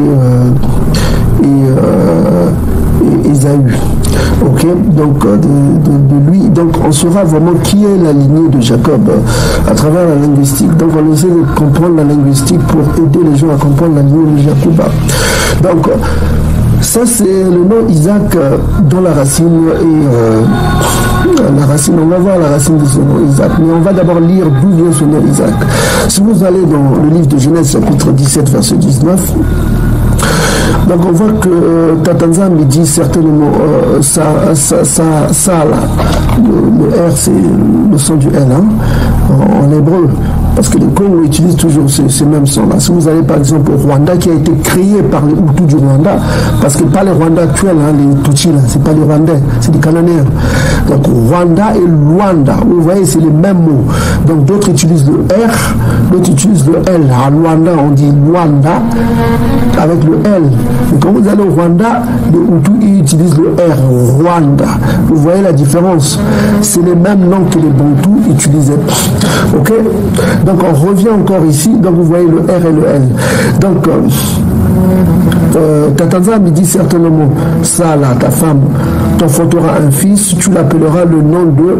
et Ésaü. Ok, donc de lui, donc on saura vraiment qui est la lignée de Jacob à travers la linguistique. Donc on essaie de comprendre la linguistique pour aider les gens à comprendre la lignée de Jacob. Donc ça c'est le nom Isaac dont la racine est la racine, on va voir la racine de ce nom Isaac, mais on va d'abord lire d'où vient ce nom Isaac. Si vous allez dans le livre de Genèse chapitre 17 verset 19, donc on voit que Tatanzam il dit certainement ça là, le R c'est le son du L hein, en hébreu, parce que les Congos utilisent toujours ces mêmes sons là. Si vous allez par exemple au Rwanda, qui a été créé par les Hutus du Rwanda, parce que pas les Rwandais actuels, hein, les Tutsis là, c'est pas les Rwandais, c'est des Cananéens. Donc Rwanda et Luanda, vous voyez c'est les mêmes mots. Donc d'autres utilisent le R, d'autres utilisent le L. À Luanda on dit Luanda avec le L. Et quand vous allez au Rwanda, les Hutus ils utilisent le R, Rwanda. Vous voyez la différence. C'est les mêmes noms que les Bantous utilisaient. Ok. Donc on revient encore ici. Donc vous voyez le R et le L. Donc Tatanzam il dit certainement, Sala, ta femme, t'enfantera un fils, tu l'appelleras le nom de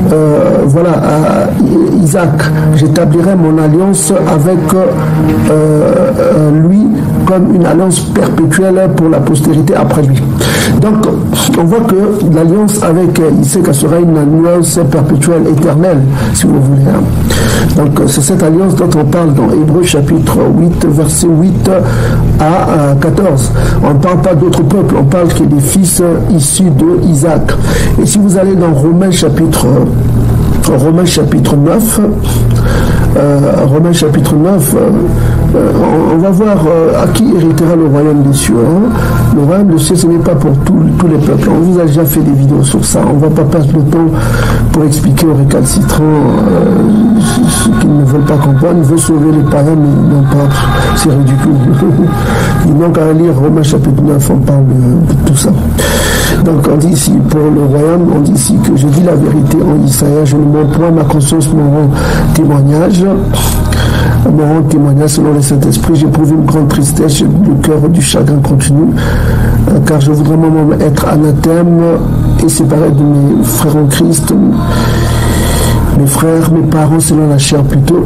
Isaac. J'établirai mon alliance avec lui comme une alliance perpétuelle pour la postérité après lui. Donc, on voit que l'alliance avec Isaac sera une alliance perpétuelle, éternelle, si vous voulez. Donc, c'est cette alliance dont on parle dans Hébreux chapitre 8, verset 8 à 14. On ne parle pas d'autres peuples, on parle que des fils issus de Isaac. Et si vous allez dans Romains chapitre 9, on va voir à qui héritera le royaume des cieux. Le royaume des cieux, ce n'est pas pour tous les peuples. On vous a déjà fait des vidéos sur ça. On ne va pas perdre le temps pour expliquer aux récalcitrants ce qu'ils ne veulent pas comprendre. Ils veulent sauver les païens, mais ils n'ont pas. C'est ridicule. Ils n'ont qu'à lire Romains chapitre 9, on parle de tout ça. Donc on dit ici, pour le royaume, on dit ici que je dis la vérité en Isaïe, je ne mens point, ma conscience me rend témoignage. Me rend témoignage selon le Saint-Esprit, j'éprouve une grande tristesse, le cœur du chagrin continu, car je voudrais moi-même être anathème et séparé de mes frères en Christ, mes frères, mes parents selon la chair plutôt.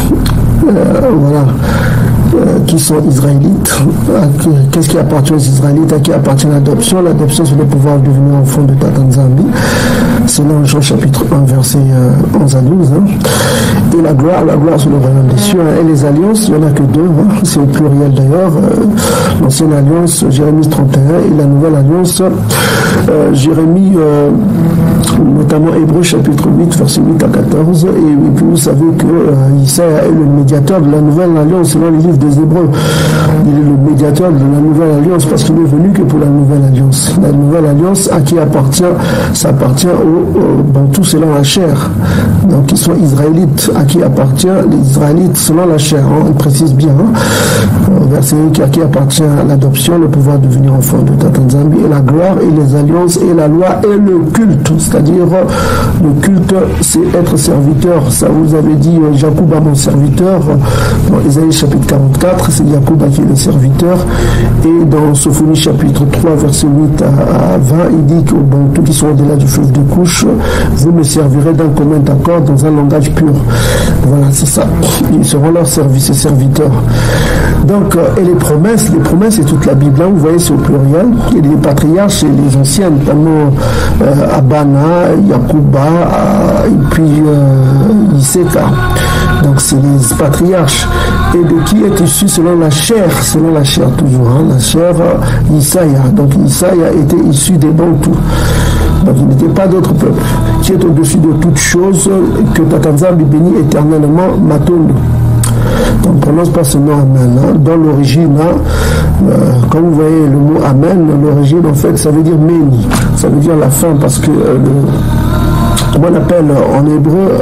Qui sont israélites. Qu'est-ce qui appartient aux Israélites? À qui appartient l'adoption? L'adoption, c'est le pouvoir de devenir enfant de Tatanzambi. Selon Jean chapitre 1, verset 11 à 12. Et la gloire, c'est le royaume des cieux. Et les alliances, il n'y en a que deux. C'est au pluriel d'ailleurs. L'ancienne alliance, Jérémie 31, et la nouvelle alliance, Jérémie, notamment Hébreux chapitre 8, verset 8 à 14. Et puis vous savez que Isaïe est le médiateur de la nouvelle alliance selon les livres des Hébreux. Il est le médiateur de la nouvelle alliance parce qu'il n'est venu que pour la nouvelle alliance. La nouvelle alliance à qui appartient, ça appartient aux Bantous selon la chair. Donc ils sont israélites, à qui appartient les Israélites selon la chair. On précise bien. Verset 1, à qui appartient l'adoption, le pouvoir de devenir enfant de Tatanzambi, et la gloire, et les alliances, et la loi, et le culte. C'est-à-dire, le culte, c'est être serviteur. Ça vous avez dit, Jacob a mon serviteur. Dans Ésaïe chapitre 44, c'est Jacob qui est le serviteur. Et dans Sophonie chapitre 3, verset 8 à 20, il dit que tous qui sont au-delà du fleuve de couche, vous me servirez d'un commun accord dans un langage pur. Voilà, c'est ça. Ils seront leurs services et serviteurs. Donc, et les promesses, c'est toute la Bible. Là, vous voyez, c'est au pluriel. Et les patriarches et les anciens, notamment Abana, Yakuba, et puis Iseka. Donc, c'est les patriarches. Et de qui est issu selon la chair toujours, la chair Isaïe. Donc, Isaïe était issu des Bantous. Donc il n'était pas d'autre peuple, qui est au-dessus de toute chose, que Tatanzambi bénit éternellement Matondo. On ne prononce pas ce nom Amen. Dans l'origine, quand vous voyez le mot Amen, l'origine en fait ça veut dire Méni, ça veut dire la fin, parce que comment on appelle en hébreu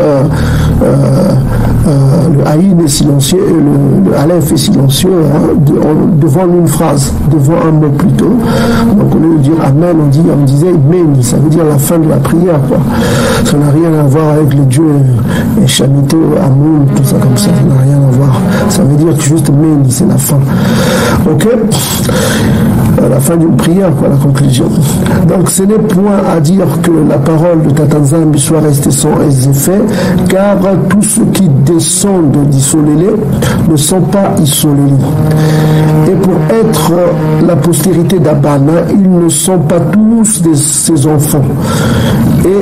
le Aïn est silencieux et le Aleph est silencieux devant une phrase, devant un mot plutôt. Donc au lieu de dire Amen, on disait Méni, ça veut dire la fin de la prière, quoi. Ça n'a rien à voir avec le Dieu Shamito, Amoun, tout ça comme ça, ça n'a rien à voir. Ça veut dire juste Méni, c'est la fin. Ok, la fin d'une prière, quoi, la conclusion. Donc ce n'est point à dire que la parole de Tatanzambi soit restée sans effet, car tous ceux qui descendent d'Isolélé ne sont pas Isolélé. Et pour être la postérité d'Abana, ils ne sont pas tous ses enfants. Et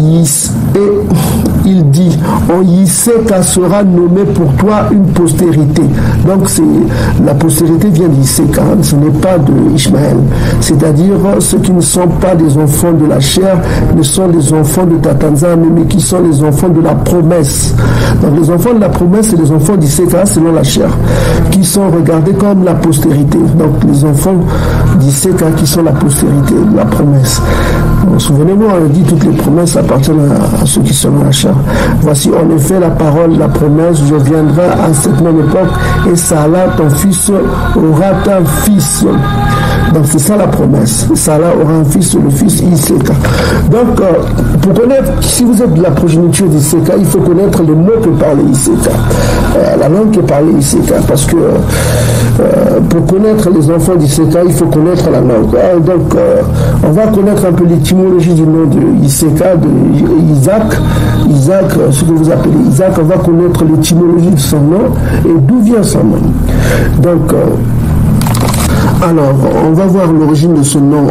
il dit, en Iseka sera nommé pour toi une postérité. Donc la postérité vient d'Iseka, ce n'est pas de Ishmaël. C'est-à-dire ceux qui ne sont pas des enfants de la chair, ne sont des enfants de Tatanzambi, mais qui sont les enfants de la promesse. Donc les enfants de la promesse, c'est les enfants d'Iseka selon la chair, qui sont regardés comme la postérité. Donc les enfants d'Iseka qui sont la postérité, la promesse. Souvenez-vous, on dit toutes les promesses appartiennent à ceux qui sont dans la chair. Voici en effet la parole, la promesse, je viendrai à cette même époque et Salah, ton fils, aura un fils. Donc c'est ça la promesse. Salah aura un fils, le fils Iseka. Donc pour connaître, si vous êtes de la progéniture d'Iseka, il faut connaître les mots que parle Iseka, la langue que parle Iseka, parce que pour connaître les enfants d'Iseka, il faut connaître la langue. Donc, on va connaître un peu l'étymologie du nom de Iseka, de Isaac. Isaac, ce que vous appelez Isaac, on va connaître l'étymologie de son nom et d'où vient son nom. Donc, alors, on va voir l'origine de ce nom,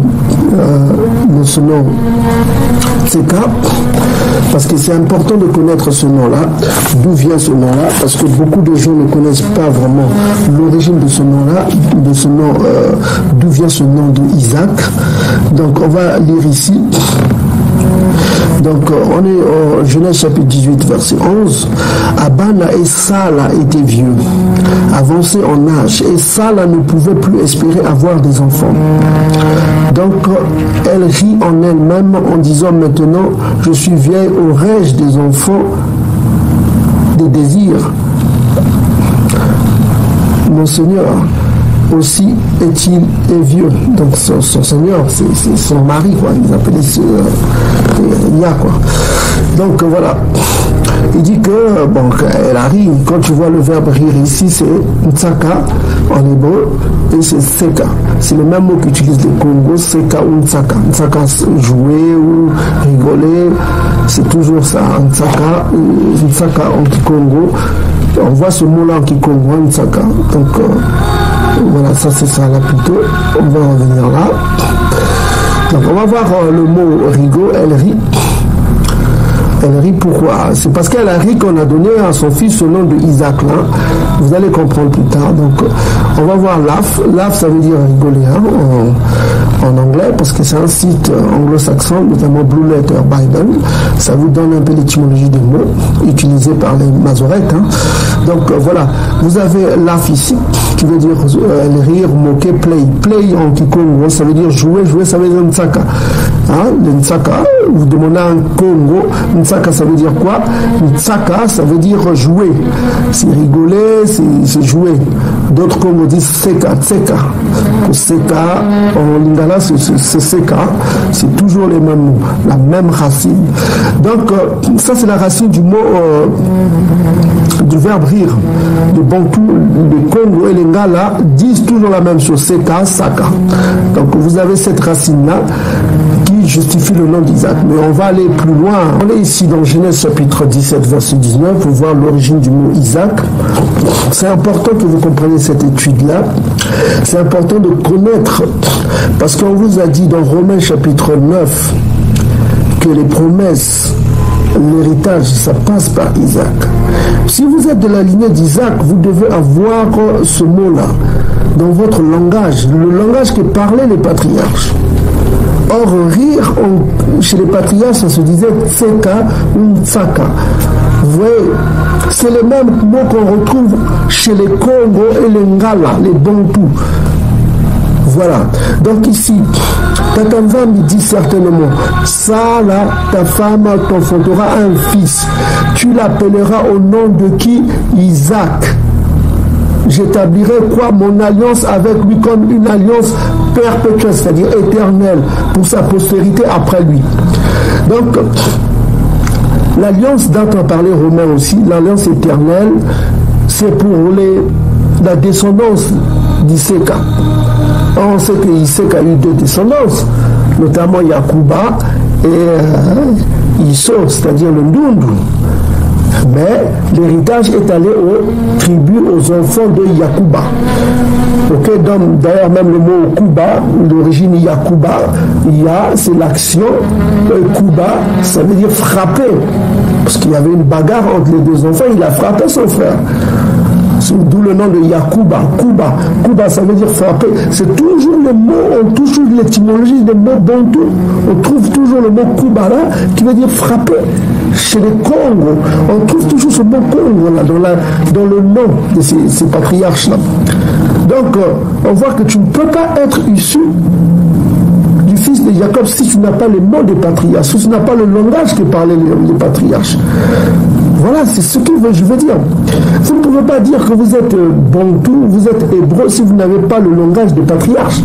Tseka, parce que c'est important de connaître ce nom-là, d'où vient ce nom-là, parce que beaucoup de gens ne connaissent pas vraiment l'origine de ce nom-là, d'où vient ce nom de Isaac. Donc, on va lire ici. Donc, on est au Genèse chapitre 18, verset 11. Abana et Sala étaient vieux, avancés en âge, et Sala ne pouvait plus espérer avoir des enfants. Donc, elle rit en elle-même en disant, maintenant, je suis vieille, aurais-je des enfants, des désirs. Mon Seigneur aussi est-il vieux. Donc son Seigneur, c'est son mari, quoi. Ils appelaient Nia, quoi. Donc voilà. Il dit que, bon, elle a ri. Quand tu vois le verbe rire ici, c'est Ntsaka en hébreu et c'est Seka. C'est le même mot qu'utilise les Congos, Seka ou Ntsaka. Ntsaka, jouer ou rigoler, c'est toujours ça. Ntsaka en Kikongo. On voit ce mot-là en Kikongo, Ntsaka. Donc, voilà, ça c'est ça là plutôt. On va revenir là. Donc, on va voir le mot rigo, elle rit. Elle rit pourquoi? C'est parce qu'elle a ri qu'on a donné à son fils ce nom de Isaac là. Vous allez comprendre plus tard. Donc on va voir laugh. Laugh ça veut dire rigoler hein, en anglais parce que c'est un site anglo-saxon, notamment Blue Letter Bible. Ça vous donne un peu l'étymologie des mots utilisés par les Masoretes. Hein. Donc voilà, vous avez laugh ici qui veut dire rire, moquer, play. Play en Kikongo, ça veut dire jouer, jouer ça veut dire Ntsaka. Hein, le Ntsaka, vous demandez un Congo, Ntsaka ça veut dire quoi? Ntsaka ça veut dire jouer. C'est rigoler, c'est jouer. D'autres Congos disent Seka, Tseka. Seka, en lingala c'est Seka. C'est toujours les mêmes mots, la même racine. Donc ça c'est la racine du mot du verbe rire. Les Bantou, les Congo et les Ngala disent toujours la même chose, Seka, Saka. Donc vous avez cette racine là qui justifie le nom d'Isaac. Mais on va aller plus loin. On est ici dans Genèse chapitre 17, verset 19, pour voir l'origine du mot Isaac. C'est important que vous compreniez cette étude-là. C'est important de connaître, parce qu'on vous a dit dans Romains chapitre 9 que les promesses, l'héritage, ça passe par Isaac. Si vous êtes de la lignée d'Isaac, vous devez avoir ce mot-là dans votre langage, le langage que parlaient les patriarches. Or, rire, chez les patriarches, ça se disait Tseka ou Ntsaka. Vous voyez, c'est les mêmes mots qu'on retrouve chez les Congo et les Ngala, les Bantou. Voilà. Donc ici, Tatanvam dit certainement, ça là, ta femme t'enfantera un fils. Tu l'appelleras au nom de qui? Isaac. J'établirai quoi? Mon alliance avec lui comme une alliance perpétuelle, c'est-à-dire éternelle, pour sa postérité après lui. Donc, l'alliance dont on parlait Romain aussi, l'alliance éternelle, c'est pour la descendance d'Iseka. On sait que Iseka a eu deux descendances, notamment Yakuba et Iso, c'est-à-dire le Ndundu. Mais l'héritage est allé aux tribus, aux enfants de Yakuba. Okay, d'ailleurs, même le mot Kuba, l'origine Yakuba, c'est l'action. Kuba, ça veut dire frapper. Parce qu'il y avait une bagarre entre les deux enfants, il a frappé son frère. D'où le nom de Yakuba. Kuba, ça veut dire frapper. C'est toujours le mot, on touche l'étymologie des mots bantou. On trouve toujours le mot Kuba là, qui veut dire frapper. Chez les Congos, on trouve toujours ce mot Congo là, dans le nom de ces patriarches là. Donc, on voit que tu ne peux pas être issu du fils de Jacob si tu n'as pas les mots des patriarches, si tu n'as pas le langage que parlaient les patriarches. Voilà, c'est ce que je veux dire. Vous ne pouvez pas dire que vous êtes bantou, vous êtes hébreu si vous n'avez pas le langage des patriarches.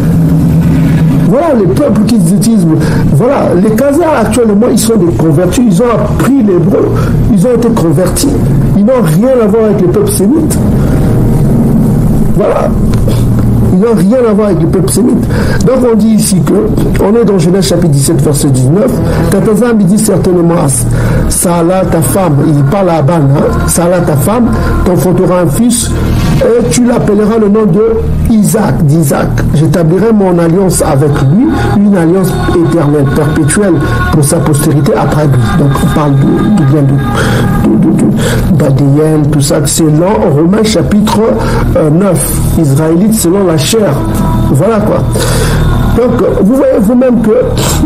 Voilà, les peuples qui utilisent. Voilà, les Khazars actuellement, ils sont des convertis, ils ont appris l'hébreu, ils ont été convertis. Ils n'ont rien à voir avec les peuples sémites. Voilà. Il n'a rien à voir avec le peuple sémite. Donc on dit ici que, on est dans Genèse chapitre 17, verset 19, Tatazam il dit certainement à Salah ta femme, il parle à Aban, hein, Salah ta femme, t'enfantera un fils, et tu l'appelleras le nom de Isaac, d'Isaac. J'établirai mon alliance avec lui, une alliance éternelle, perpétuelle pour sa postérité après lui. Donc on parle d'Adiel, tout ça, c'est dans Romains chapitre 9, Israélite selon la chair. Voilà quoi. Donc vous voyez vous-même que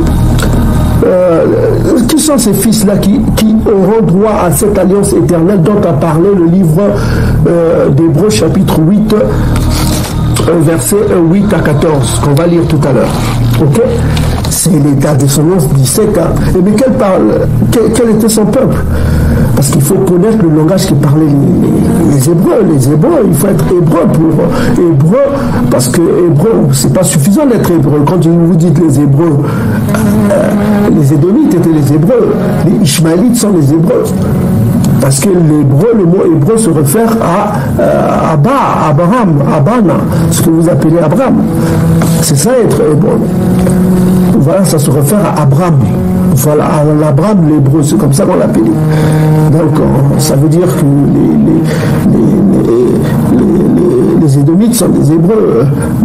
qui sont ces fils-là qui auront droit à cette alliance éternelle dont a parlé le livre d'Hébreux chapitre 8 verset 8 à 14 qu'on va lire tout à l'heure. Ok, c'est la descendance d'Isaac. Mais quel était son peuple? Parce qu'il faut connaître le langage qui parlait les Hébreux. Les Hébreux, il faut être hébreu pour hébreu, parce que hébreu, c'est pas suffisant d'être hébreu. Quand vous dites les Hébreux, les Édomites étaient les Hébreux, les Ishmaélites sont les Hébreux. Parce que l'hébreu, le mot hébreu se réfère à Abraham, Abana, ce que vous appelez Abraham. C'est ça être hébreu. Voilà, ça se réfère à Abraham. Voilà, à l'Abraham, l'hébreu, c'est comme ça qu'on l'appelait. Donc, ça veut dire que les Édomites sont des Hébreux,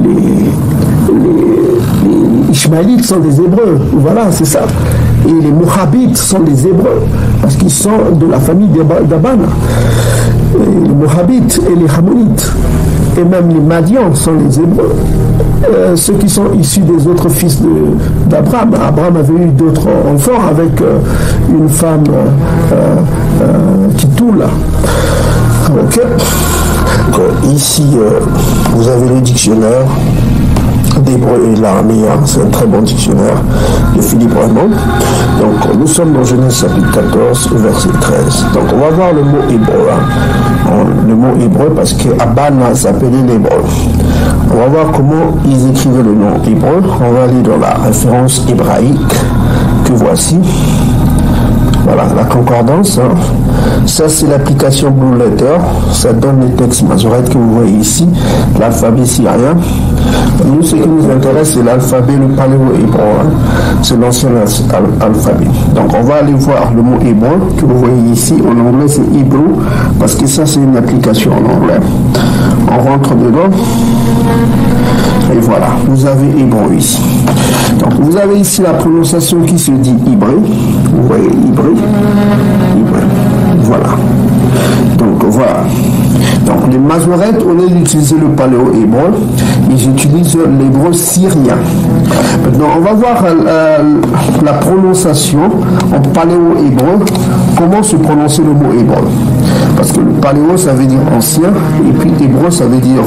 les Ishmaélites sont des Hébreux. Voilà, c'est ça. Et les Moabites sont des Hébreux, parce qu'ils sont de la famille d'Abana. Les Moabites et les Hammonites, et même les Madians sont les Hébreux. Ceux qui sont issus des autres fils d'Abraham. Abraham avait eu d'autres enfants avec une femme qui toule. Ok. Ici, vous avez le dictionnaire d'hébreu et l'araméen, c'est un très bon dictionnaire de Philippe Raymond. Donc nous sommes dans Genèse chapitre 14, verset 13. Donc on va voir le mot hébreu. Le mot hébreu parce que Abana s'appelait l'hébreu. On va voir comment ils écrivaient le nom hébreu. On va aller dans la référence hébraïque que voici. Voilà, la concordance. Hein. Ça, c'est l'application Blue Letter. Ça donne les textes Masoret que vous voyez ici, l'alphabet syrien. Nous, ce qui nous intéresse, c'est l'alphabet, le paléo-hébreu. Hein. C'est l'ancien alphabet. Donc, on va aller voir le mot hébreu que vous voyez ici. En anglais, c'est Hebrew, parce que ça, c'est une application en anglais. On rentre dedans. Et voilà, vous avez hébreu ici. Donc, vous avez ici la prononciation qui se dit hébreu. Vous voyez hébreu. Voilà. Donc, voilà. Donc, les Masorettes, au lieu d'utiliser le paléo-hébreu, ils utilisent l'hébreu syrien. Maintenant, on va voir la prononciation en paléo-hébreu, comment se prononcer le mot hébreu. Parce que le paléo, ça veut dire ancien, et puis hébreu, ça veut dire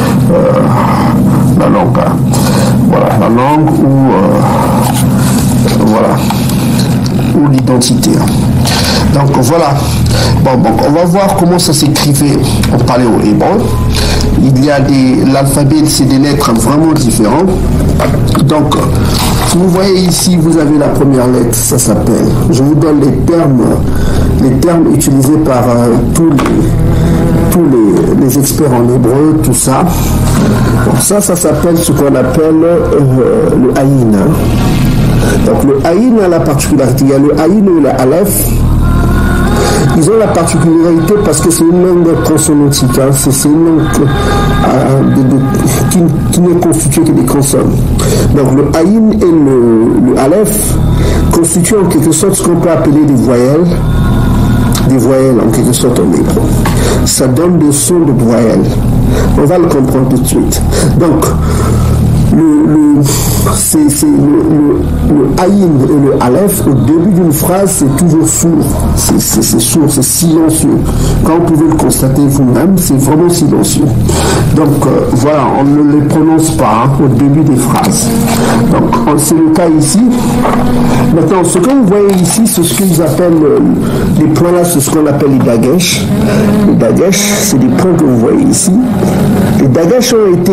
la langue. Voilà, la langue ou l'identité. Donc voilà. Bon, on va voir comment ça s'écrivait en paléo-hébreu. Il y a l'alphabet, c'est des lettres vraiment différentes. Donc, vous voyez ici, vous avez la première lettre, ça s'appelle. Je vous donne les termes utilisés par tous les experts en hébreu, tout ça. Donc ça s'appelle ce qu'on appelle le haïn. Donc le haïn a la particularité, il y a le haïn et le aleph. Ils ont la particularité parce que c'est une langue consonantique, hein. C'est une langue qui n'est constituée que des consonnes. Donc le haïn et le aleph constituent en quelque sorte ce qu'on peut appeler des voyelles en quelque sorte en hébreu. Ça donne des sons de voyelles. On va le comprendre tout de suite. Donc, le haïn et le aleph, au début d'une phrase, c'est toujours sourd. C'est sourd, c'est silencieux. Quand vous pouvez le constater vous-même, c'est vraiment silencieux. Donc, voilà, on ne les prononce pas au début des phrases. Donc, c'est le cas ici. Maintenant, ce que vous voyez ici, c'est ce qu'ils appellent, les points là, c'est ce qu'on appelle les dagesh. Les dagesh, c'est des points que vous voyez ici. Les dagesh ont été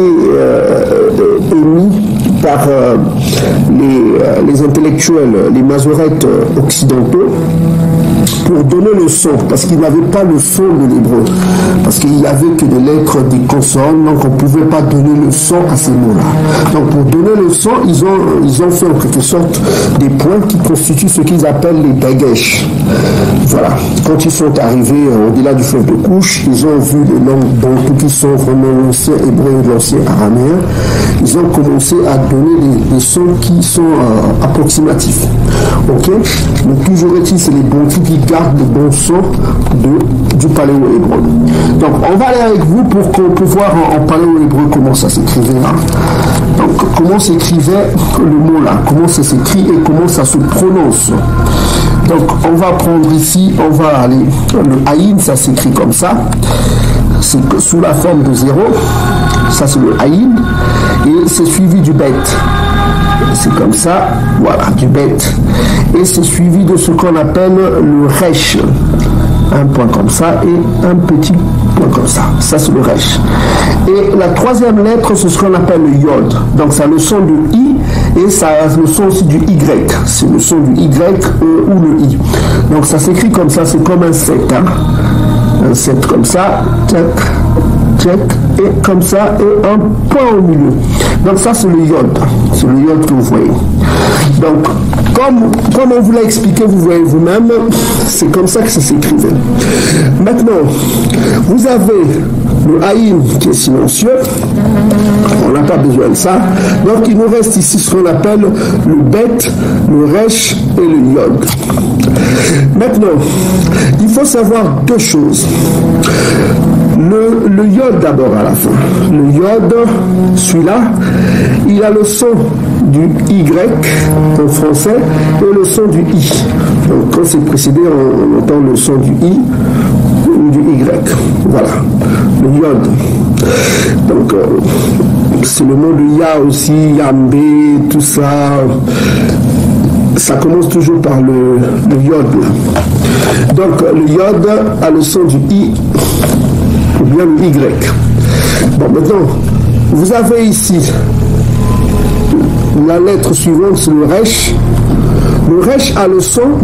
émis par les intellectuels, les masorettes occidentaux, pour donner le son, parce qu'il n'avait pas le son de l'hébreu, parce qu'il n'y avait que des lettres, des consonnes, donc on ne pouvait pas donner le son à ces mots-là. Donc pour donner le son, ils ont fait en quelque sorte des points qui constituent ce qu'ils appellent les dagesh. Voilà. Quand ils sont arrivés au-delà du fleuve de Couche, ils ont vu les langues bantoues qui sont vraiment l'ancien hébreu et l'ancien araméen. Ils ont commencé à donner des sons qui sont approximatifs. Ok? Mais toujours est-il, c'est les bantous qui gardent le bon son du paléo-hébreu. Donc on va aller avec vous pour qu'on puisse voir en paléo-hébreu comment ça s'écrivait là. Donc comment s'écrivait le mot là, comment ça s'écrit et comment ça se prononce. Donc on va prendre ici, on va aller, le haïn ça s'écrit comme ça, c'est sous la forme de 0, ça c'est le haïn, et c'est suivi du bet. C'est comme ça, voilà, du bet. Et c'est suivi de ce qu'on appelle le resh. Un point comme ça et un petit point comme ça. Ça, c'est le resh. Et la troisième lettre, c'est ce qu'on appelle le yod. Donc, ça a le son de I et ça a le son aussi du Y. C'est le son du Y ou le I. Donc, ça s'écrit comme ça, c'est comme un 7. Hein? Un 7 comme ça. Tchac, tchac, et comme ça, et un point au milieu. Donc, ça, c'est le yod. C'est le yod que vous voyez. Donc, comme on vous l'a expliqué, vous voyez vous-même, c'est comme ça que ça s'écrivait. Maintenant, vous avez le haïm qui est silencieux, on n'a pas besoin de ça. Donc il nous reste ici ce qu'on appelle le bet, le resh et le yod. Maintenant, il faut savoir deux choses. Le yod d'abord à la fin. Le yod, celui-là, il a le son du Y en français et le son du I. Donc quand c'est précédé, on entend le son du I ou du Y. Voilà, le yod. Donc c'est le mot de Ya aussi, Yambé, tout ça. Ça commence toujours par le yod. Donc le yod a le son du I ou bien le Y. Bon, maintenant, vous avez ici la lettre suivante, c'est le resh. Le resh a le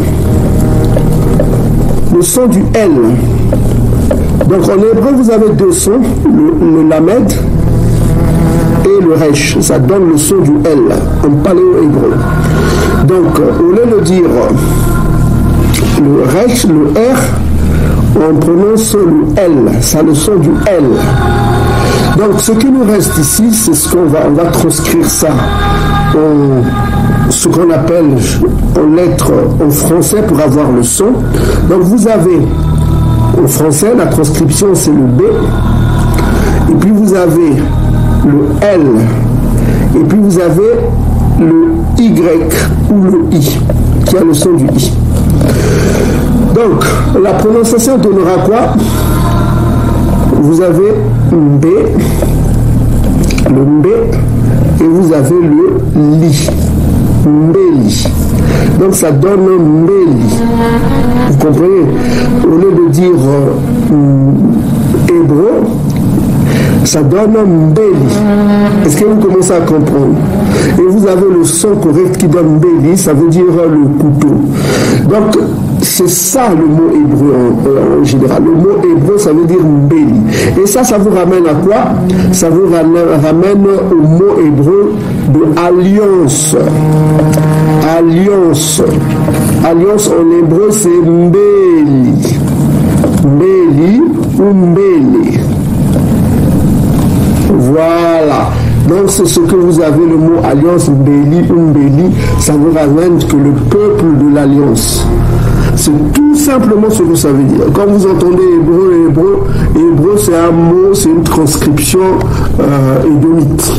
son du L. Donc en hébreu, vous avez deux sons, le lamed et le resh. Ça donne le son du L en paléo-hébreu. Donc, au lieu de dire le resh, le R, on prononce le L. Ça a le son du L. Donc, ce qui nous reste ici, c'est ce qu'on va transcrire ça en ce qu'on appelle en lettres en français pour avoir le son. Donc, vous avez en français, la transcription, c'est le B. Et puis, vous avez le L. Et puis, vous avez le Y ou le I, qui a le son du I. Donc, la prononciation donnera quoi? Vous avez B, le B, et vous avez le Li, Mbeli. Donc ça donne Mbeli. Vous comprenez? Au lieu de dire hébreu, ça donne Mbeli. Est-ce que vous commencez à comprendre? Et vous avez le son correct qui donne Mbeli, ça veut dire le couteau. Donc, c'est ça le mot hébreu en général. Le mot hébreu, ça veut dire Mbeli. Et ça vous ramène à quoi? Ça vous ramène au mot hébreu de alliance. Alliance. Alliance en hébreu, c'est Mbeli. Mbeli ou Mbeli. Voilà. Donc c'est ce que vous avez, le mot alliance, Mbeli ou Mbeli, ça vous ramène que le peuple de l'alliance. C'est tout simplement ce que ça veut dire. Quand vous entendez hébreu, c'est un mot, c'est une transcription édomite.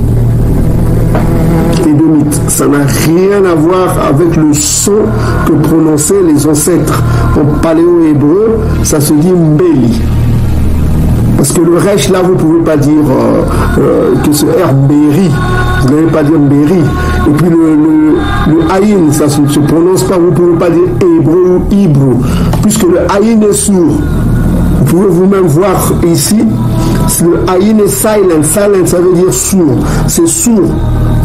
Édomite. Ça n'a rien à voir avec le son que prononçaient les ancêtres. En paléo-hébreu, ça se dit Mbeli. Parce que le resh, là, vous ne pouvez pas dire que c'est Mberi. Vous n'allez pas dire Mberi. Et puis le haïn, ça ne se prononce pas. Vous ne pouvez pas dire hébreu ou hébreu. Puisque le haïn est sourd. Vous pouvez vous-même voir ici. Le haïn est silent. Silent, ça veut dire sourd. C'est sourd.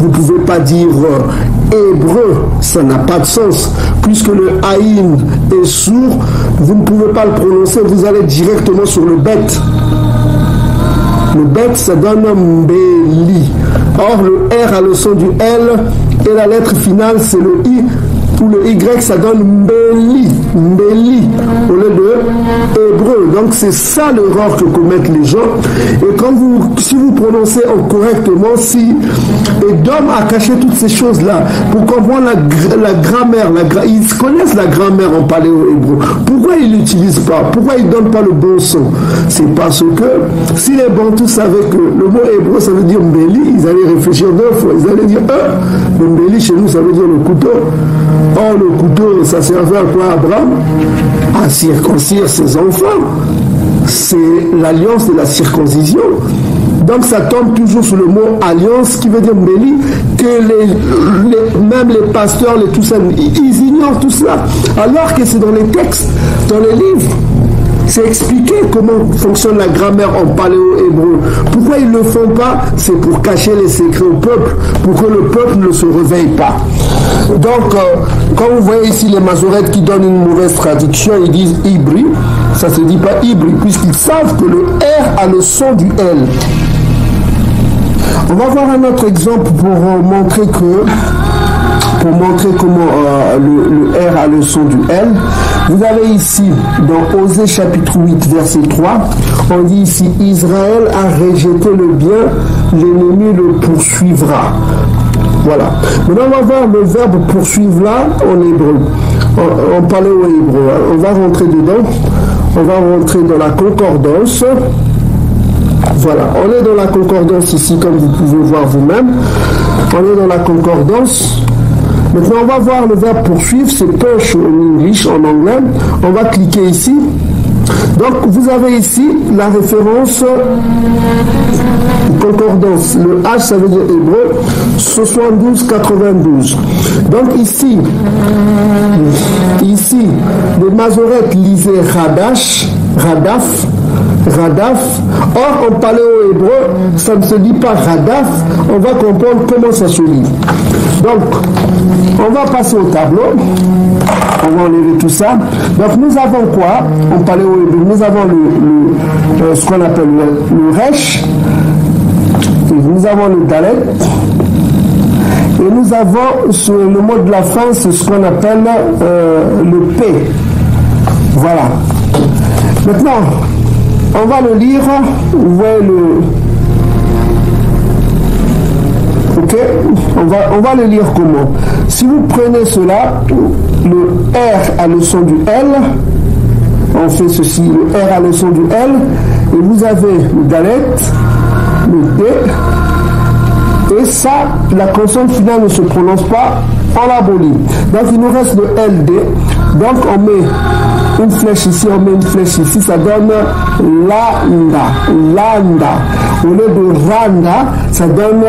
Vous ne pouvez pas dire hébreu, ça n'a pas de sens. Puisque le haïn est sourd, vous ne pouvez pas le prononcer, vous allez directement sur le bet. Le bet, ça donne mbeli. Or, le R a le son du L et la lettre finale, c'est le I. Ou le Y, ça donne mbeli, mbeli, au lieu de hébreu. Donc c'est ça l'erreur que commettent les gens. Et quand si vous prononcez correctement, Edom a caché toutes ces choses-là. Pour comprendre la grammaire, ils connaissent la grammaire en paléo-hébreu. Pourquoi ils ne l'utilisent pas? Pourquoi ils ne donnent pas le bon son? C'est parce que si les Bantous savaient que le mot hébreu, ça veut dire mbeli, ils allaient réfléchir deux fois. Ils allaient dire, le mbeli chez nous, ça veut dire le couteau. Or, le couteau, ça servait à quoi, Abraham? À circoncire ses enfants. C'est l'alliance de la circoncision. Donc, ça tombe toujours sur le mot alliance, qui veut dire mbeli, que même les pasteurs, tout ça, ils ignorent tout cela. Alors que c'est dans les textes, dans les livres. C'est expliqué comment fonctionne la grammaire en paléo-hébreu. Pourquoi ils ne le font pas? C'est pour cacher les secrets au peuple, pour que le peuple ne se réveille pas. Donc, quand vous voyez ici les masorettes qui donnent une mauvaise traduction, ils disent Ibri, ça ne se dit pas Ibri, puisqu'ils savent que le R a le son du L. On va voir un autre exemple pour montrer comment le R a le son du L. Vous avez ici, dans Osée chapitre 8, verset 3, on dit ici, Israël a rejeté le bien, l'ennemi le poursuivra. Voilà. Maintenant, on va voir le verbe poursuivre là en hébreu. On parlait au hébreu. On va rentrer dedans. On va rentrer dans la concordance. Voilà. On est dans la concordance ici, comme vous pouvez voir vous-même. On est dans la concordance. Maintenant, on va voir le verbe poursuivre. C'est push en English, en anglais. On va cliquer ici. Donc, vous avez ici la référence concordance. Le H, ça veut dire hébreu, 72-92. Donc, ici, les masorettes lisaient Radaf. Or, en paléo-hébreu, ça ne se dit pas Radaf. On va comprendre comment ça se lit. Donc, on va passer au tableau. On va enlever tout ça. Donc, nous avons quoi en paléo-hébreu? Nous avons ce qu'on appelle le Resh. Nous avons le Dalet. Et nous avons sur le mot de la fin, c'est ce qu'on appelle le P. Voilà. Maintenant, on va le lire. Vous voyez ok, on va le lire comment? Si vous prenez cela, le R a le son du L, on fait ceci, le R a le son du L, et vous avez le Dalet, le D, et ça, la consonne finale ne se prononce pas, on l'abolit. Donc il nous reste le LD, donc on met une flèche ici, on met une flèche ici, ça donne landa. Au lieu de randa, ça donne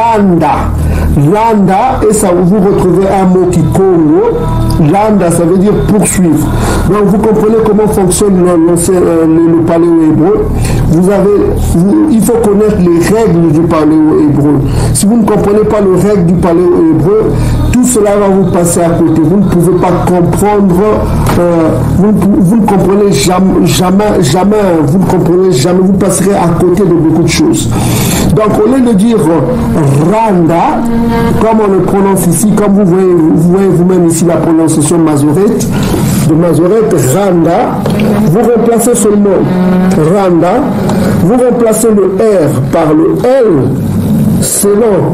landa, et ça vous retrouvez un mot qui Congo. Landa, ça veut dire poursuivre. Donc vous comprenez comment fonctionne le paléo-hébreu. Il faut connaître les règles du paléo-hébreu. Si vous ne comprenez pas les règles du paléo-hébreu, tout cela va vous passer à côté. Vous ne pouvez pas comprendre, vous ne comprenez jamais, vous ne comprenez jamais, vous passerez à côté de beaucoup de choses. Donc au lieu de dire Randa, comme on le prononce ici, comme vous voyez vous-même ici la prononciation mazorette, de mazorette, Randa, vous remplacez seulement Randa, vous remplacez le R par le L selon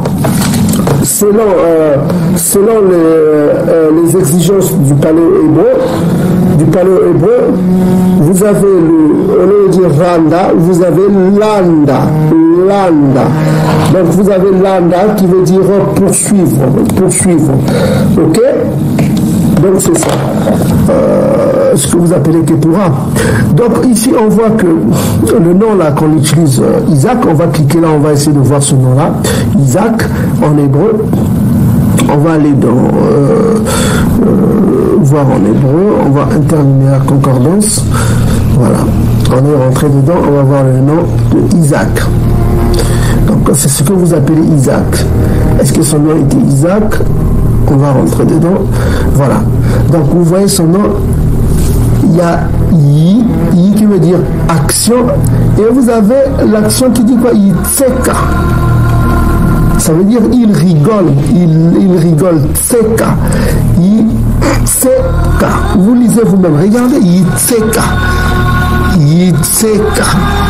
les exigences du paléo-hébreu. Vous avez au lieu de dire Randa, vous avez Landa. Donc vous avez Landa qui veut dire poursuivre. Ok? Donc c'est ça. Ce que vous appelez Ketura. Donc ici on voit que le nom là qu'on utilise, Isaac, on va cliquer là, on va essayer de voir ce nom là, Isaac en hébreu. On va aller dans voir en hébreu, on va interlinéaire la concordance. Voilà, on est rentré dedans, on va voir le nom de Isaac. Donc c'est ce que vous appelez Isaac. Est-ce que son nom était Isaac? On va rentrer dedans. Voilà. Donc vous voyez son nom, il y a Yi qui veut dire action, et vous avez l'action qui dit quoi? Tseka. Ça veut dire il rigole, il rigole. Tseka. Tseka. Vous lisez vous-même. Regardez, Tseka. Tseka.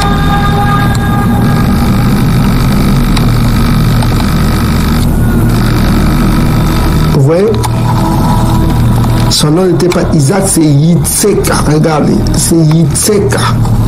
Vous voyez? Son nom n'était pas Isaac, c'est Yitzeka. Regardez, c'est Yitzeka.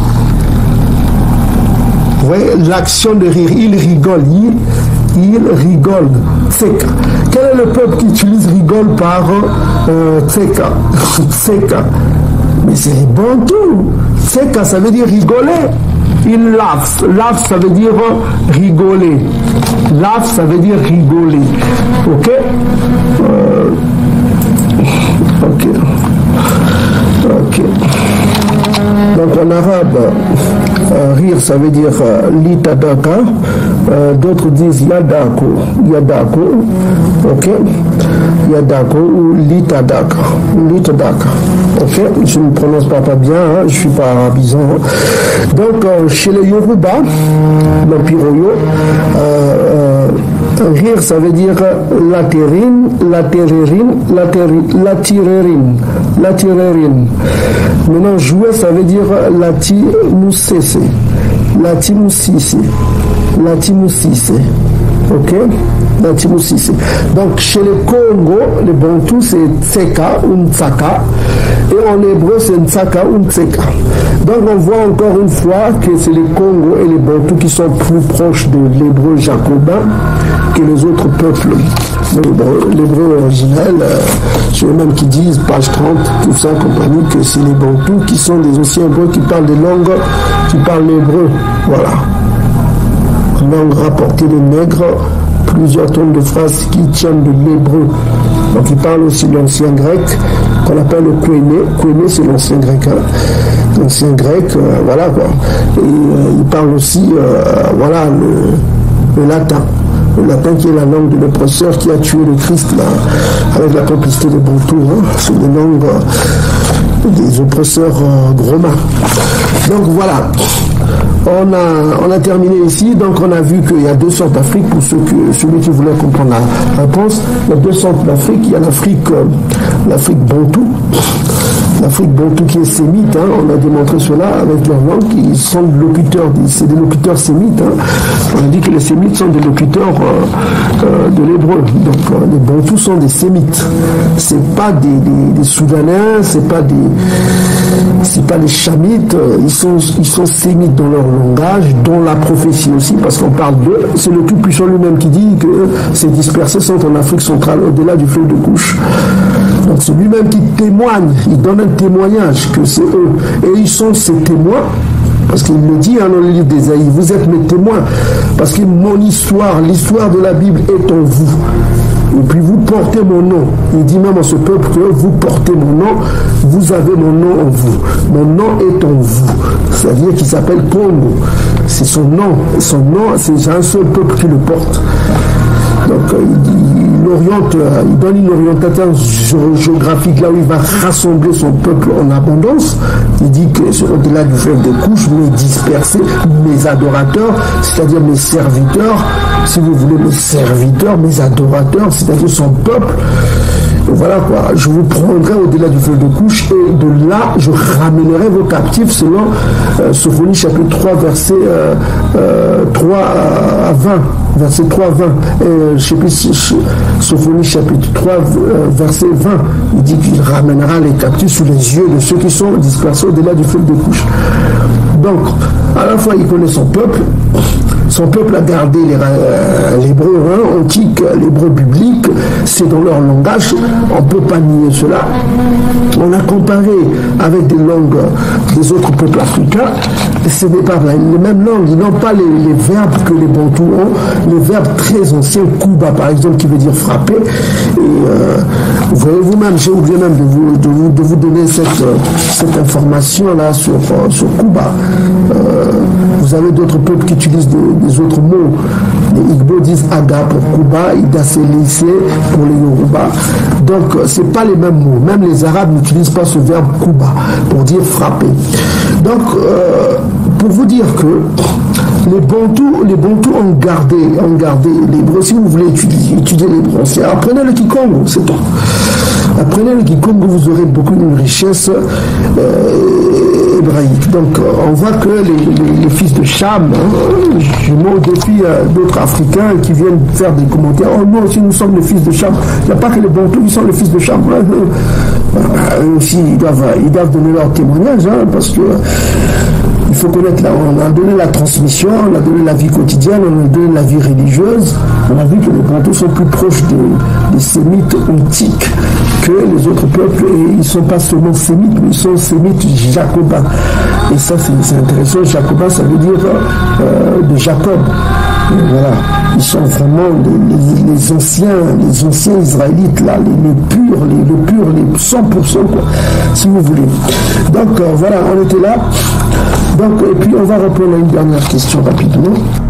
Vous voyez l'action de rire, il rigole, il rigole. Tseka. Quel est le peuple qui utilise rigole par Tseka? Tseka. Mais c'est les Bantous. Tseka, ça veut dire rigoler. Il laugh. Laugh, ça veut dire rigoler. Laugh, ça veut dire rigoler. Ok? Ok. Ok. Donc en arabe, rire ça veut dire litadaka, d'autres disent yadako, ok, yadako ou litadaka, ok, je ne prononce pas bien, hein, je suis pas arabisant. Donc chez les Yoruba, l'Empire Oyo, rire ça veut dire latirerine. Maintenant jouer ça veut dire latimusese. Ok, latimusise. Donc chez les Congo, les Bantous c'est tseka ou ntsaka, et en hébreu c'est ntsaka ou ntseka. Donc on voit encore une fois que c'est les Congo et les Bantous qui sont plus proches de l'hébreu jacobin que les autres peuples. L'hébreu originel, ceux même qui disent, page 30, tout ça, compagnie, que c'est les Bantous qui sont des anciens hébreux qui parlent des langues, qui parlent l'hébreu. Voilà. Langue rapportée des nègres, plusieurs tonnes de phrases qui tiennent de l'hébreu. Donc ils parlent aussi de l'ancien grec, qu'on appelle le Kouéné. Kouéné, c'est l'ancien grec. Hein. L'ancien grec, voilà quoi. Et ils parlent aussi, voilà, le latin. Le latin qui est la langue de l'oppresseur qui a tué le Christ là, avec la complicité des Bantous. Hein. C'est des langues des oppresseurs romains. Donc voilà. On a terminé ici, donc on a vu qu'il y a deux sortes d'Afrique, pour celui qui voulait comprendre la réponse. Il y a deux sortes d'Afrique, il y a l'Afrique Bantou, l'Afrique Bantou qui est sémite, hein. On a démontré cela avec leur langue, ils sont locuteurs, c'est des locuteurs sémites. Hein. On a dit que les sémites sont des locuteurs de l'hébreu, donc les Bantous sont des sémites. C'est pas des Soudanais, c'est pas des Chamites, ils sont sémites dans leur langage, dans la prophétie aussi, parce qu'on parle d'eux. C'est le Tout-Puissant lui-même qui dit que ces dispersés sont en Afrique centrale, au-delà du fleuve de Couche. Donc c'est lui-même qui témoigne, il donne un témoignage que c'est eux. Et ils sont ces témoins, parce qu'il le dit dans le livre d'Ésaïe, vous êtes mes témoins, parce que mon histoire, l'histoire de la Bible est en vous. Et puis vous portez mon nom. Il dit même à ce peuple que vous portez mon nom, vous avez mon nom en vous. Mon nom est en vous. C'est-à-dire qu'il s'appelle Congo. C'est son nom. Son nom, c'est un seul peuple qui le porte. Donc il donne une orientation géographique là où il va rassembler son peuple en abondance. Il dit que c'est au-delà du fleuve de Couche, mes dispersés, mes adorateurs, c'est-à-dire mes serviteurs, si vous voulez, mes serviteurs, mes adorateurs, c'est-à-dire son peuple. Voilà quoi, je vous prendrai au-delà du fleuve de Couche et de là, je ramènerai vos captifs selon Sophonie chapitre 3, verset 3 à 20. Verset 3 à 20. Sophonie chapitre 3, verset 20. Il dit qu'il ramènera les captifs sous les yeux de ceux qui sont dispersés au-delà du fleuve de Couche. Donc, à la fois, il connaît son peuple. Son peuple a gardé l'hébreu antique, l'hébreu biblique, c'est dans leur langage, on ne peut pas nier cela. On a comparé avec des langues des autres peuples africains, et ce n'est pas les mêmes langues, ils n'ont pas les verbes que les Bantous ont, les verbes très anciens, Kuba par exemple, qui veut dire frapper. Et vous voyez vous-même, j'ai oublié même de vous donner cette information-là sur Kuba. Vous avez d'autres peuples qui utilisent des autres mots. Les Igbo disent Aga pour Kuba, Ida c'est lycée pour les Yoruba. Donc, c'est pas les mêmes mots. Même les Arabes n'utilisent pas ce verbe Kuba pour dire frapper. Donc, pour vous dire que les Bantous ont gardé l'hébreu. Si vous voulez étudier l'hébreu, apprenez le Kikongo, c'est tout. Apprenez le Kikongo, vous aurez beaucoup de richesse hébraïque. Donc, on voit que les fils de Cham, je mets au défi d'autres Africains qui viennent faire des commentaires. Oh non, si nous sommes les fils de Cham, il n'y a pas que les Bantous qui sont les fils de Cham. Eux aussi, ils doivent donner leur témoignage, parce que il faut connaître, on a donné la transmission, on a donné la vie quotidienne, on a donné la vie religieuse. On a vu que les Bantous sont plus proches des Sémites antiques que les autres peuples. Et ils ne sont pas seulement Sémites, mais ils sont Sémites jacobins. Et ça, c'est intéressant. Jacobin, ça veut dire de Jacob. Et voilà. Ils sont vraiment les anciens Israélites, là, les purs, les 100%, quoi, si vous voulez. Donc, voilà, on était là. Donc, et puis, on va répondre à une dernière question rapidement.